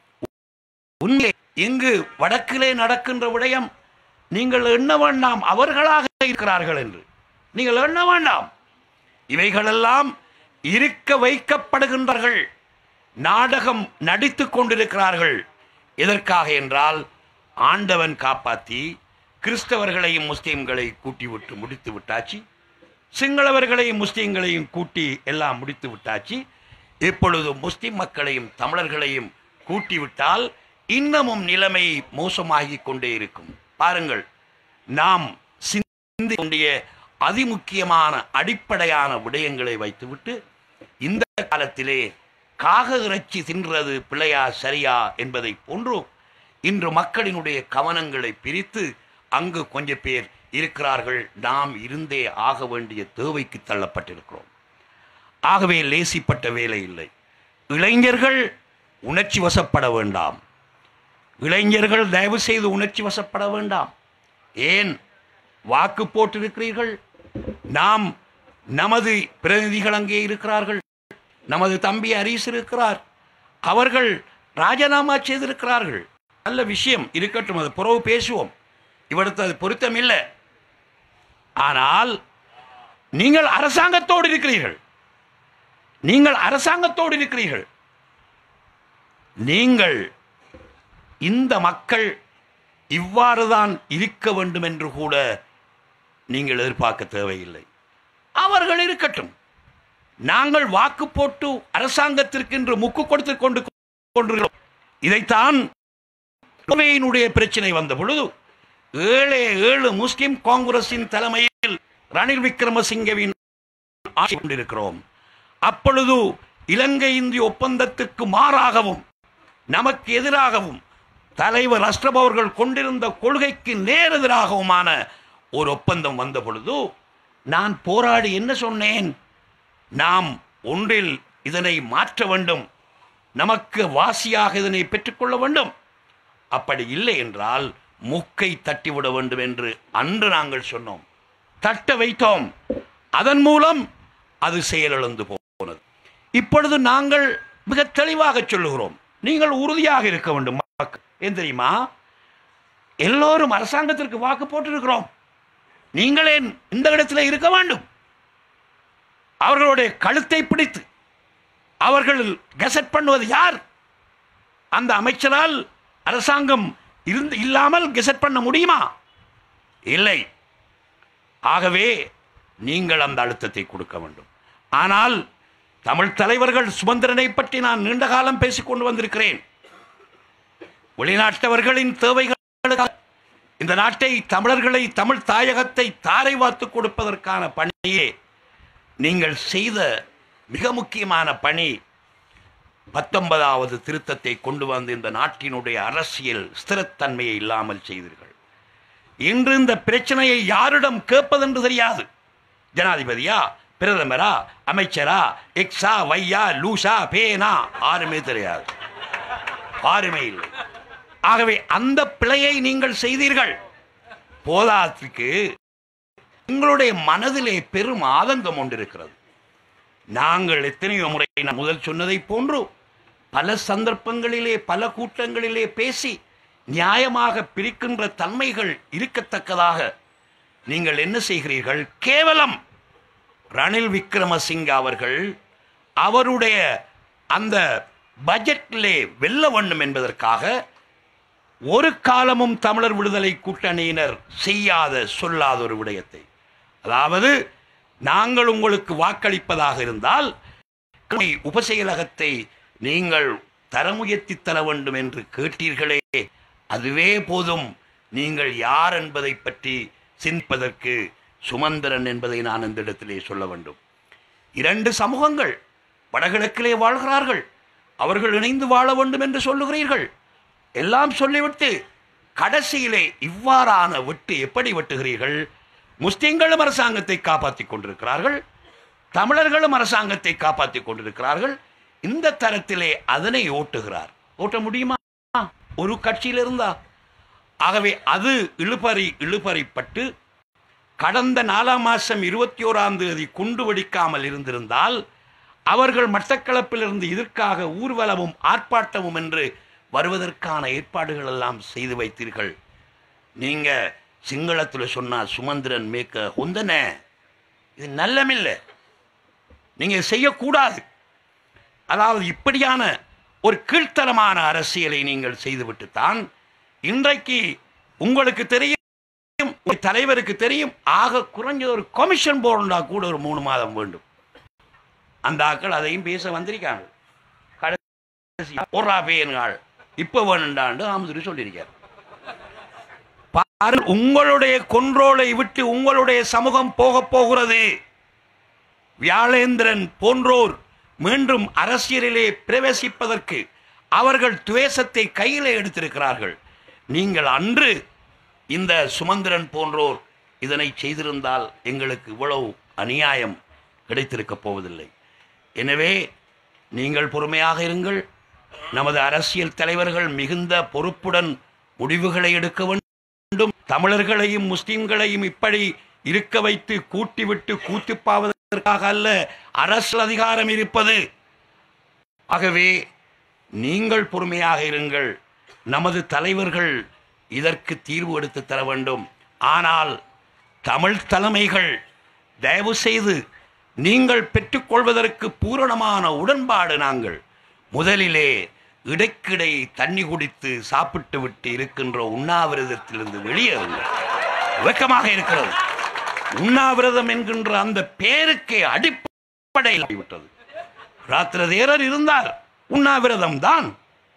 உண்மை இங்கு வடக்கிலே நடக்கின்ற விடயம் நீங்கள் எண்ண வேண்டாம் அவர்களாக இருக்கிறார்கள் என்று. நீங்கள் எண்ண வேண்டாம். இவைகளெல்லாம் இருக்க வைக்கப்படுகின்றார்கள், நாடகம் நடித்துக் கொண்டிருக்கிறார்கள். எதற்காக என்றால் ஆண்டவன் காப்பாற்றி கிறிஸ்தவர்களையும் முஸ்லீம்களையும் கூட்டி விட்டு முடித்து விட்டாச்சு, சிங்களவர்களையும் முஸ்லீம்களையும் கூட்டி எல்லாம் முடித்து விட்டாச்சு. இப்பொழுது முஸ்லிம் மக்களையும் தமிழர்களையும் கூட்டிவிட்டால் இன்னமும் நிலைமை மோசமாகிக் கொண்டே இருக்கும். பாருங்கள், நாம் சிந்தி கொண்டிய அதிமுக்கியமான அடிப்படையான விடயங்களை வைத்துவிட்டு இந்த காலத்திலே காக இறைச்சி தின்றது பிள்ளையா சரியா என்பதை போன்று இன்று மக்களினுடைய கவனங்களை பிரித்து அங்கு கொஞ்சம் பேர் இருக்கிறார்கள். நாம் இருந்தே ஆக வேண்டிய தேவைக்கு தள்ளப்பட்டிருக்கிறோம். ஆகவே லேசிப்பட்ட வேலை இல்லை. இளைஞர்கள் உணர்ச்சி வசப்பட வேண்டாம். இளைஞர்கள் தயவு செய்து உணர்ச்சி வசப்பட வேண்டாம். ஏன் வாக்கு போட்டிருக்கிறீர்கள்? நாம் நமது பிரதிநிதிகள் அங்கே இருக்கிறார்கள். நமது தம்பி ஹரீஸ் இருக்கிறார். அவர்கள் ராஜினாமா செய்திருக்கிறார்கள். நல்ல விஷயம் இருக்கட்டும், அது புறவு பேசுவோம், இவருக்கு அது பொருத்தம் இல்லை. ஆனால் நீங்கள் அரசாங்கத்தோடு இருக்கிறீர்கள், நீங்கள் அரசாங்கத்தோடு இருக்கிறீர்கள். நீங்கள் இந்த மக்கள் இவ்வாறுதான் இருக்க வேண்டும் என்று கூட நீங்கள் எதிர்பார்க்க தேவையில்லை. அவர்கள் இருக்கட்டும். நாங்கள் வாக்கு போட்டு அரசாங்கத்திற்கு என்று முக்கு கொடுத்து கொண்டு கொண்டிருக்கிறோம். இதைத்தான் பிரச்சனை வந்த பொழுது ஏழே ஏழு முஸ்லிம் காங்கிரசின் தலைமையில் ரணில் விக்ரமசிங்கவின் ஆட்சி கொண்டிருக்கிறோம். அப்பொழுது இலங்கை இந்திய ஒப்பந்தத்துக்கு மாறாகவும் நமக்கு எதிராகவும் தலைவர் அஷ்ரப் அவர்கள் கொண்டிருந்த கொள்கைக்கு நேரெதிராகவுமான ஒரு ஒப்பந்தம் வந்த பொழுது நான் போராடி என்ன சொன்னேன்? நாம் ஒன்றில் இதனை மாற்ற வேண்டும், நமக்கு வாசியாக இதனை பெற்றுக்கொள்ள வேண்டும். அப்படி இல்லை என்றால் முக்கை தட்டிவிட வேண்டும் என்று அன்று நாங்கள் சொன்னோம், தட்ட வைத்தோம். அதன் மூலம் அது செயலிழந்து போனது. இப்பொழுது நாங்கள் மிக தெளிவாக சொல்லுகிறோம், நீங்கள் உறுதியாக இருக்க வேண்டும். ஏன் தெரியுமா? எல்லோரும் அரசாங்கத்திற்கு வாக்கு போட்டிருக்கிறோம், நீங்களே இந்த இடத்துல இருக்க வேண்டும். அவர்களுடைய கழுத்தை பிடித்து அவர்கள் கெசட் பண்ணுவது யார்? அந்த அமைச்சரால் அரசாங்கம் இருந்து இல்லாமல் கெசட் பண்ண முடியுமா? இல்லை. ஆகவே நீங்கள் அந்த அழுத்தத்தை கொடுக்க வேண்டும். ஆனால் தமிழ் தலைவர்கள் சுமந்திரனை பற்றி நான் நீண்ட காலம் பேசிக்கொண்டு வந்திருக்கிறேன். வெளிநாட்டவர்களின் தேவைகளுக்காக இந்த நாட்டை, தமிழர்களை, தமிழ் தாயகத்தை தாரை வார்த்து கொடுப்பதற்கான பணியே நீங்கள் செய்த மிக முக்கியமான பணி. பத்தொன்பதாவது திருத்தத்தை கொண்டு வந்து இந்த நாட்டினுடைய அரசியல் ஸ்திரத்தன்மையை இல்லாமல் செய்தீர்கள். இன்று இந்த பிரச்சனையை யாரிடம் கேட்பதென்று தெரியாது. ஜனாதிபதியா, பிரதமரா, அமைச்சரா, எக்ஸா, வையா, லூசா, பேனா, யாருமே தெரியாது, யாருமே இல்லை. ஆகவே அந்த பிழையை நீங்கள் செய்தீர்கள். போதாத்துக்கு உங்களுடைய மனதிலே பெரும் ஆதங்கம் ஒன்றிருக்கிறது. நாங்கள் எத்தனையோ முறை நான் முதல் சொன்னதை போன்று பல சந்தர்ப்பங்களிலே பல கூட்டங்களிலே பேசி நியாயமாக பிரிக்கின்ற தன்மைகள் இருக்கத்தக்கதாக நீங்கள் என்ன செய்கிறீர்கள்? கேவலம் ரணில் விக்ரமசிங்க அவர்கள் அவருடைய அந்த பட்ஜெட்டிலே வெல்ல வேண்டும் என்பதற்காக ஒரு காலமும் தமிழர் விடுதலை கூட்டணியினர் செய்யாத சொல்லாத ஒரு விடயத்தை, அதாவது நாங்கள் உங்களுக்கு வாக்களிப்பதாக இருந்தால் உபசெயலகத்தை நீங்கள் தரமுயர்த்தி தர வேண்டும் என்று கேட்டீர்களே, அதுவே போதும் நீங்கள் யார் என்பதை பற்றி சிந்திப்பதற்கு. சுமந்திரன் என்பதை நான் இந்த இடத்திலே சொல்ல வேண்டும். இரண்டு சமூகங்கள் வடகிழக்கிலே வாழ்கிறார்கள், அவர்கள் இணைந்து வாழ வேண்டும் என்று சொல்லுகிறீர்கள். எல்லாம் சொல்லிவிட்டு கடைசியிலே இவ்வாறான வெட்டு எப்படி வெட்டுகிறீர்கள்? முஸ்லிம்களும் அரசாங்கத்தை காப்பாற்றிக் கொண்டிருக்கிறார்கள், தமிழர்களும் அரசாங்கத்தை காப்பாற்றிக் கொண்டிருக்கிறார்கள். இந்த தரத்திலே அதனை ஓட்டுகிறார். ஓட்ட முடியுமா ஒரு கட்சியில் இருந்தா? ஆகவே அது இழுபறி இழுபறிப்பட்டு கடந்த நாலாம் மாசம் இருபத்தி ஓராம் தேதி குண்டு வெடிக்காமல் இருந்திருந்தால் அவர்கள் மட்டக்களப்பிலிருந்து இதற்காக ஊர்வலமும் ஆர்ப்பாட்டமும் என்று வருவதற்கான ஏற்பாடுகள் எல்லாம் செய்து வைத்தீர்கள். நீங்க சிங்களத்தில் சொன்னால் சுமந்திரன் மேக்க ஹொந்தன, இது நல்லமில்லை, நீங்க செய்யக்கூடாது. அதாவது இப்படியான ஒரு கீழ்த்தரமான அரசியலை நீங்கள் செய்துவிட்டுத்தான் இன்றைக்கு உங்களுக்கு தெரியும், தலைவருக்கு தெரியும், ஆக குறைஞ்ச ஒரு கமிஷன் போர்டா கூட ஒரு மூணு மாதம் வேண்டும். அந்த ஆக்கள் அதையும் பேச வந்திருக்காங்க. இப்ப வேணுண்டாண்டு ஆமதுரை சொல்லியிருக்கார். உங்களுடைய கொன்றோலை விட்டு உங்களுடைய சமூகம் போக போகிறது. வியாழேந்திரன் போன்றோர் மீண்டும் அரசியலிலே பிரவேசிப்பதற்கு அவர்கள் துவேஷத்தை கையிலே எடுத்திருக்கிறார்கள். நீங்கள் அன்று இந்த சுமந்திரன் போன்றோர் இதனை செய்திருந்தால் எங்களுக்கு இவ்வளவு அநியாயம் கிடைத்திருக்கப் போவதில்லை. எனவே நீங்கள் பொறுமையாக இருங்கள். நமது அரசியல் தலைவர்கள் மிகுந்த பொறுப்புடன் முடிவுகளை எடுக்க வேண்டும். தமிழர்களையும் முஸ்லிம்களையும் இப்படி இருக்க வைத்து கூட்டிவிட்டு கூத்திப்பாவதற்காக அல்ல அரசியல் அதிகாரம் இருப்பது. ஆகவே நீங்கள் பொறுமையாக இருங்கள். நமது தலைவர்கள் இதற்கு தீர்வு எடுத்து தர வேண்டும். ஆனால் தமிழ் தலைமைகள் தயவு செய்து நீங்கள் பெற்றுக்கொள்வதற்கு பூரணமான உடன்பாடு நாங்கள் முதலிலே இடைக்கிடை தண்ணி குடித்து சாப்பிட்டு விட்டு இருக்கின்ற உண்ணாவிரதத்திலிருந்து வெளியேறுங்கள். வெக்கமாக இருக்கிறது. உண்ணாவிரதம் என்கின்ற அந்த பேருக்கே அடிப்படையில் விட்டது. ராத்திரதேரர் இருந்தார், உண்ணாவிரதம் தான்.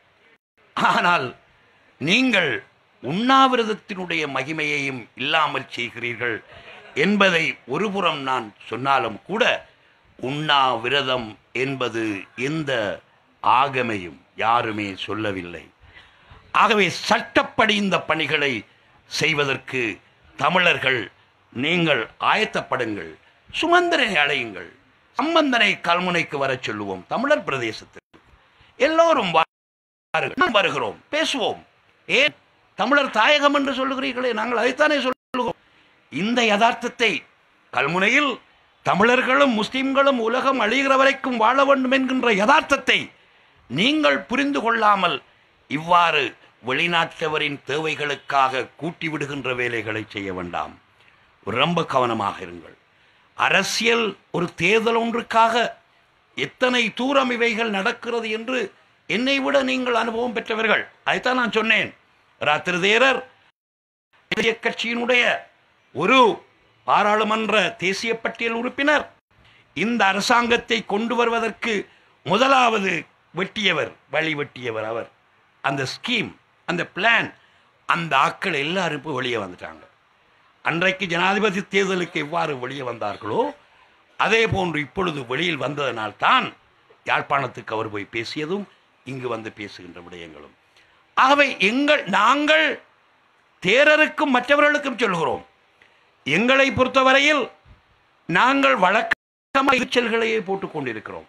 ஆனால் நீங்கள் உண்ணாவிரதத்தினுடைய மகிமையையும் இல்லாமல் செய்கிறீர்கள் என்பதை ஒருபுறம் நான் சொன்னாலும் கூட, உண்ணாவிரதம் என்பது எந்த ஆகமையும் யாருமே சொல்லவில்லை. ஆகவே சட்டப்படி இந்த பணிகளை செய்வதற்கு தமிழர்கள் நீங்கள் ஆயத்தப்படுங்கள். சுமந்திரனை அழையுங்கள், சம்பந்தனை கல்முனைக்கு வர சொல்லுவோம். தமிழர் பிரதேசத்தில் எல்லோரும் வருகிறோம், பேசுவோம். ஏன் தமிழர் தாயகம் என்று சொல்லுகிறீர்களே, நாங்கள் அதைத்தானே சொல்லுகிறோம். இந்த யதார்த்தத்தை கல்முனையில் தமிழர்களும் முஸ்லிம்களும் உலகம் அழிகிற வரைக்கும் வாழ வேண்டும் என்கின்ற யதார்த்தத்தை நீங்கள் புரிந்து கொள்ளாமல் இவ்வாறு வெளிநாட்டவரின் தேவைகளுக்காக கூட்டி விடுகின்ற வேலைகளை செய்ய வேண்டாம். ரொம்ப கவனமாக இருங்கள். அரசியல் ஒரு தேர்தல் ஒன்றுக்காக எத்தனை தூரம் இவைகள் நடக்கிறது என்று என்னை விட நீங்கள் அனுபவம் பெற்றவர்கள். அதைத்தான் நான் சொன்னேன். ராத்திரதேரர் கட்சியினுடைய ஒரு பாராளுமன்ற தேசிய பட்டியல் உறுப்பினர் இந்த அரசாங்கத்தை கொண்டு வருவதற்கு முதலாவது வெட்டியவர், வழி வெட்டியவர் அவர். அந்த ஸ்கீம், அந்த பிளான், அந்த ஆக்கள் எல்லாரும் இப்போ வெளியே வந்துட்டாங்க. அன்றைக்கு ஜனாதிபதி தேர்தலுக்கு எவ்வாறு வெளியே வந்தார்களோ அதே போன்று இப்பொழுது வெளியில் வந்ததனால்தான் யாழ்ப்பாணத்துக்கு அவர் போய் பேசியதும் இங்கு வந்து பேசுகின்ற விடயங்களும். ஆகவே எங்கள் நாங்கள் தேரருக்கும் மற்றவர்களுக்கும் சொல்கிறோம், எங்களை பொறுத்தவரையில் நாங்கள் வழக்கமாக எரிச்சல்களையே போட்டுக் கொண்டிருக்கிறோம்.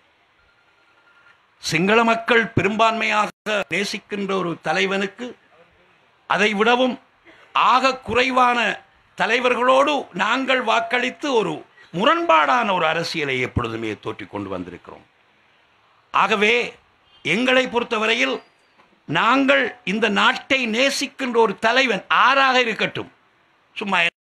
சிங்கள மக்கள் பெரும்பான்மையாக நேசிக்கின்ற ஒரு தலைவனுக்கு அதை விடவும் ஆக குறைவான தலைவர்களோடு நாங்கள் வாக்களித்து ஒரு முரண்பாடான ஒரு அரசியலை எப்பொழுதுமே தோற்றிக் கொண்டு வந்திருக்கிறோம். ஆகவே எங்களை பொறுத்தவரையில் நாங்கள் இந்த நாட்டை நேசிக்கின்ற ஒரு தலைவன் ஆறாக இருக்கட்டும், சும்மா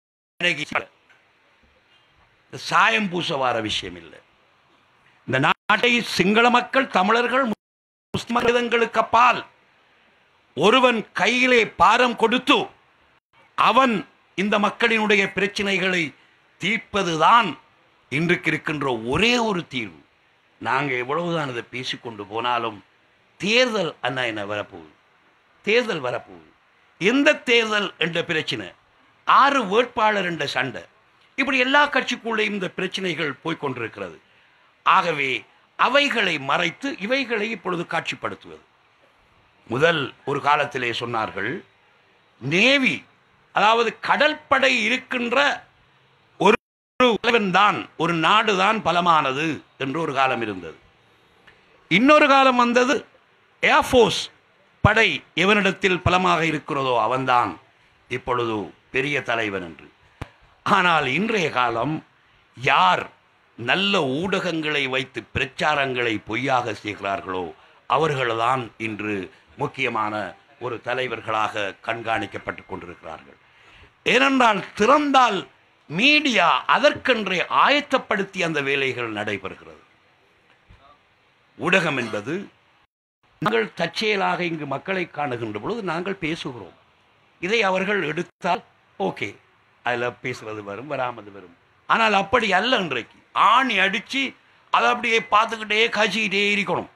சாயம் பூச வார விஷயம் இல்லை. இந்த நாட்டை சிங்கள மக்கள், தமிழர்கள், முஸ்லிம்களுக்கு அப்பால் ஒருவன் கையிலே பாரம் கொடுத்து அவன் இந்த மக்களினுடைய பிரச்சனைகளை தீர்ப்பதுதான் இன்றைக்கு இருக்கின்ற ஒரே ஒரு தீர்வு. நாங்கள் எவ்வளவுதான் இதை பேசிக்கொண்டு போனாலும் தேர்தல் அண்ணா என்ன வரப்போகுது, தேர்தல் வரப்போகுது. எந்த தேர்தல் என்ற பிரச்சனை, ஆறு வேட்பாளர் என்ற சண்டை, இப்படி எல்லா கட்சிக்குள்ளேயும் இந்த பிரச்சனைகள் போய்கொண்டிருக்கிறது. ஆகவே அவைகளை மறைத்து இவைகளை இப்பொழுது காட்சிப்படுத்துவது. முதல் ஒரு காலத்திலே சொன்னார்கள், நேவி அதாவது கடற்படை இருக்கின்ற ஒரு தலைவன் தான், ஒரு நாடு தான் பலமானது என்று ஒரு காலம் இருந்தது. இன்னொரு காலம் வந்தது, ஏர்ஃபோர்ஸ் படை எவனிடத்தில் பலமாக இருக்கிறதோ அவன்தான் இப்பொழுது பெரிய தலைவன் என்று. ஆனால் இன்றைய காலம் யார் நல்ல ஊடகங்களை வைத்து பிரச்சாரங்களை பொய்யாக செய்கிறார்களோ அவர்கள்தான் இன்று முக்கியமான ஒரு தலைவர்களாக கண்காணிக்கப்பட்டு கொண்டிருக்கிறார்கள். ஏனென்றால் திறந்தால் மீடியா அதற்கென்றே ஆயத்தப்படுத்தி அந்த வேலைகள் நடைபெறுகிறது. ஊடகம் என்பது நாங்கள் தற்செயலாக இங்கு மக்களை காணுகின்ற பொழுது நாங்கள் பேசுகிறோம். இதை அவர்கள் எடுத்தால் ஓகே, அதில் பேசுறது வரும், வராமது வரும். ஆனால் அப்படி அல்ல. இன்றைக்கு ஆணி அடித்து அதை அப்படியே பார்த்துக்கிட்டே காய்ச்சிக்கிட்டே இருக்கணும்.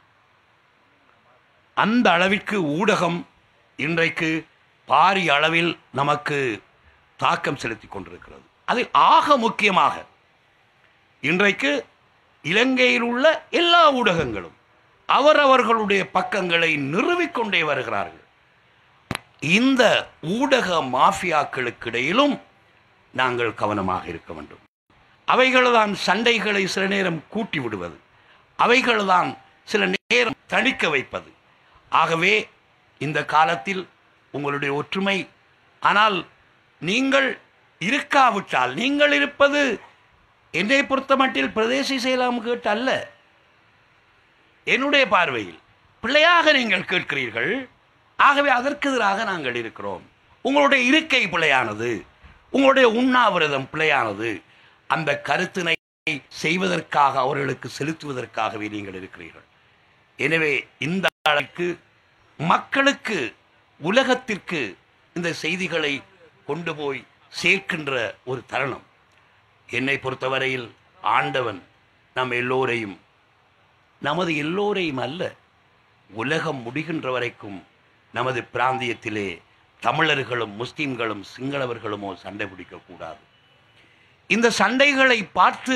அந்த அளவிற்கு ஊடகம் இன்றைக்கு பாரிய அளவில் நமக்கு தாக்கம் செலுத்தி கொண்டிருக்கிறது. அதில் ஆக முக்கியமாக இன்றைக்கு இலங்கையில் உள்ள எல்லா ஊடகங்களும் அவரவர்களுடைய பக்கங்களை நிறுவிக்கொண்டே வருகிறார்கள். இந்த ஊடக மாஃபியாக்களுக்கு இடையிலும் நாங்கள் கவனமாக இருக்க வேண்டும். அவைகள்தான் சண்டைகளை சில நேரம் கூட்டி விடுவது, அவைகள்தான் சில நேரம் தணிக்க வைப்பது. ஆகவே இந்த காலத்தில் உங்களுடைய ஒற்றுமை, ஆனால் நீங்கள் இருக்காவிட்டால், நீங்கள் இருப்பது என்னை பொறுத்த மட்டில் பிரதேச செயலாம் கேட்டு அல்ல. என்னுடைய பார்வையில் பிழையாக நீங்கள் கேட்கிறீர்கள். ஆகவே அதற்கு எதிராக நாங்கள் இருக்கிறோம். உங்களுடைய இருக்கை பிழையானது, உங்களுடைய உண்ணாவிரதம் பிழையானது. அந்த கருத்தினை செய்வதற்காக, அவர்களுக்கு செலுத்துவதற்காகவே நீங்கள் இருக்கிறீர்கள். எனவே இந்த அளவுக்கு மக்களுக்கு, உலகத்திற்கு இந்த செய்திகளை கொண்டு போய் சேர்க்கின்ற ஒரு தருணம். என்னை பொறுத்தவரையில் ஆண்டவன் நம் எல்லோரையும், நமது எல்லோரையும் அல்ல, உலகம் முடிகின்ற வரைக்கும் நமது பிராந்தியத்திலே தமிழர்களும் முஸ்லிம்களும் சிங்களவர்களுமோ சண்டை பிடிக்கக்கூடாது. இந்த சண்டைகளை பார்த்து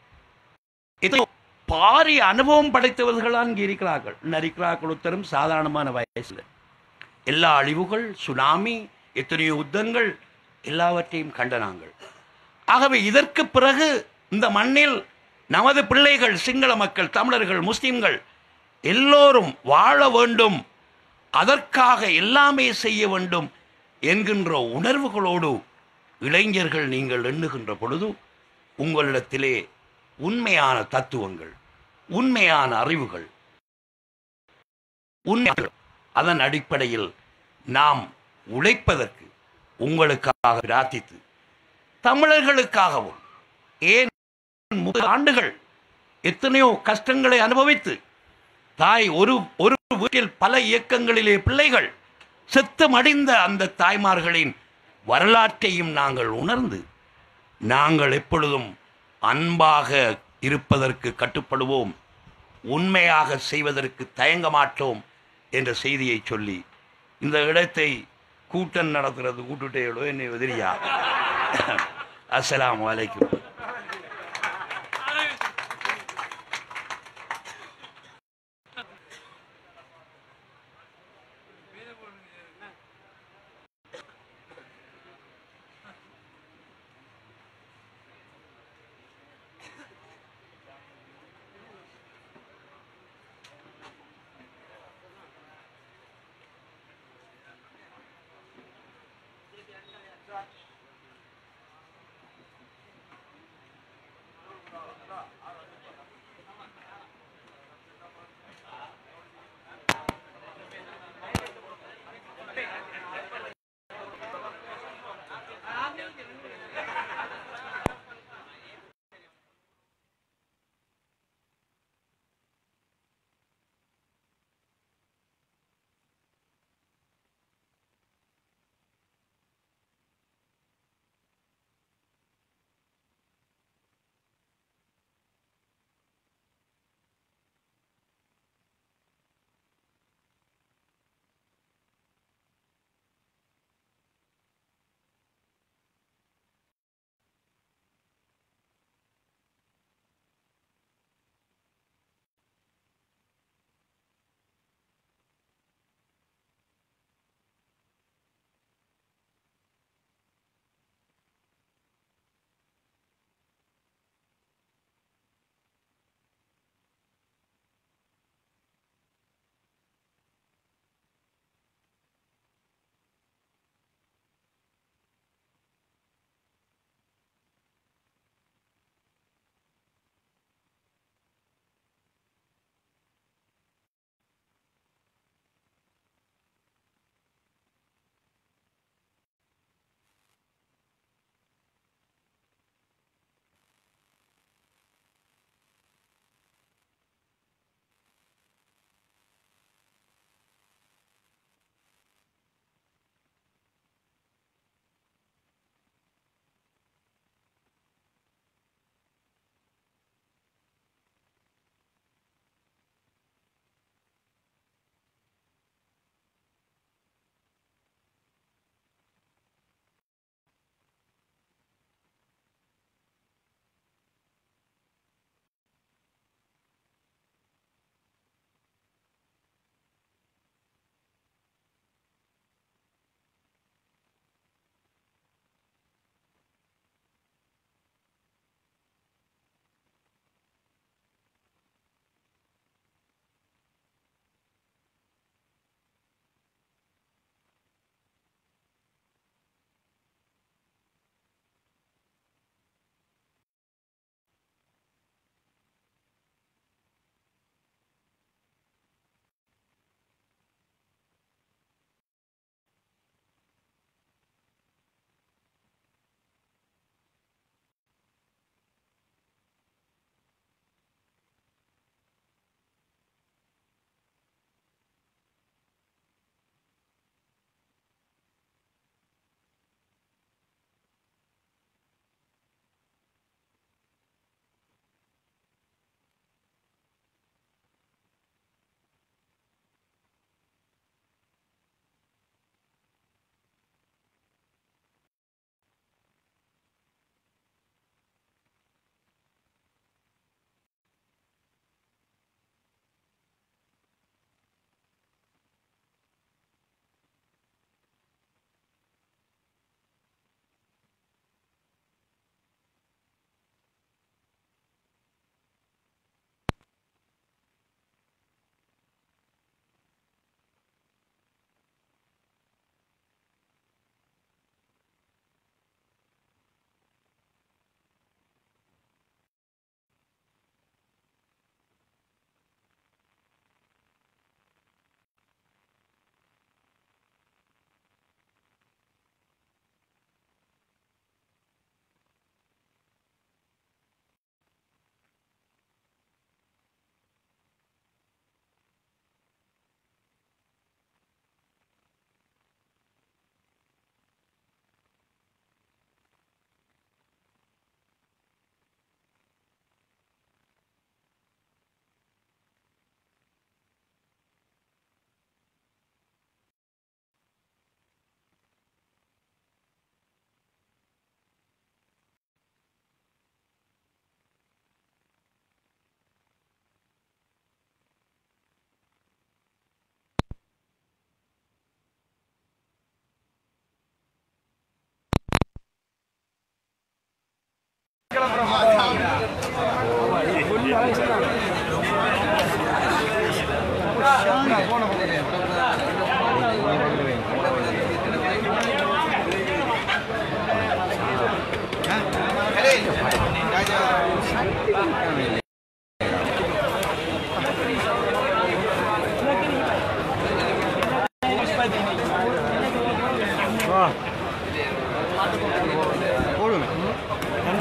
பாரிய அனுபவம் படைத்தவர்களாக இங்கே இருக்கிறார்கள். இருக்கிறார்கள் உத்தரம் சாதாரணமான வயசில் எல்லா அழிவுகள், சுனாமி, எத்தனையோ யுத்தங்கள் எல்லாவற்றையும் கண்ட நாங்கள். ஆகவே இதற்கு பிறகு இந்த மண்ணில் நமது பிள்ளைகள், சிங்கள மக்கள், தமிழர்கள், முஸ்லிம்கள் எல்லோரும் வாழ வேண்டும், அதற்காக எல்லாமே செய்ய வேண்டும் என்கின்ற உணர்வுகளோடு இளைஞர்கள் நீங்கள் எண்ணுகின்ற பொழுது உங்களிடத்திலே உண்மையான தத்துவங்கள், உண்மையான அறிவுகள், உண்மைகள், அதன் அடிப்படையில் நாம் உழைப்பதற்கு உங்களுக்காக பிரார்த்தித்து, தமிழர்களுக்காகவும், ஏன் முப்பது ஆண்டுகள் எத்தனையோ கஷ்டங்களை அனுபவித்து, தாய் ஒரு ஒரு வீட்டில் பல இயக்கங்களிலே பிள்ளைகள் செத்து மடிந்த அந்த தாய்மார்களின் வரலாற்றையும் நாங்கள் உணர்ந்து, நாங்கள் எப்பொழுதும் அன்பாக இருப்பதற்கு கட்டுப்படுவோம், உண்மையாக செய்வதற்கு தயங்க மாட்டோம் என்ற செய்தியை சொல்லி இந்த இடத்தை கூட்டம் நடத்துறது கூட்டுட்டேளோ என்னை எதிரியா. அஸ்ஸலாமு அலைக்கும்.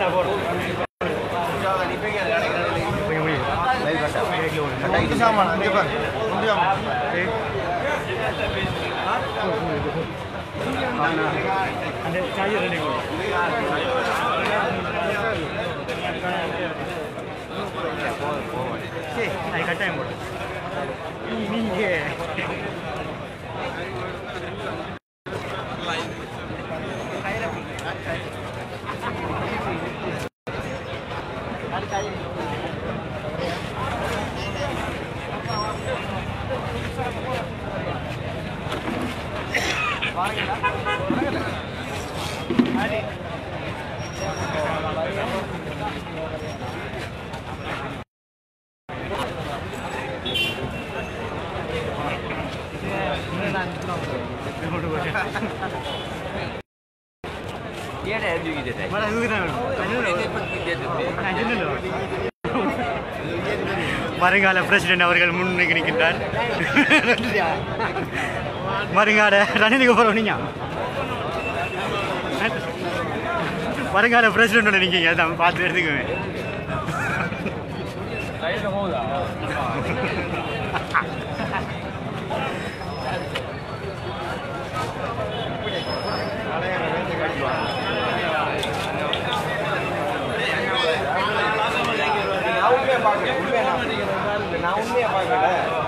கட்டாயம் போடு நீங்க வருங்கால பிரசிடென்ட் அவர்கள் முன்னிக்கு நிற்கின்றார். வருங்கால ரணிலுக்கு போறீங்க வருங்கால பிரசிடென்ட் நிற்கீங்க அதான் பார்த்து எடுத்துக்குவேன். நான் உண்மையை பார்க்கல. நான் உண்மையை பார்க்கல.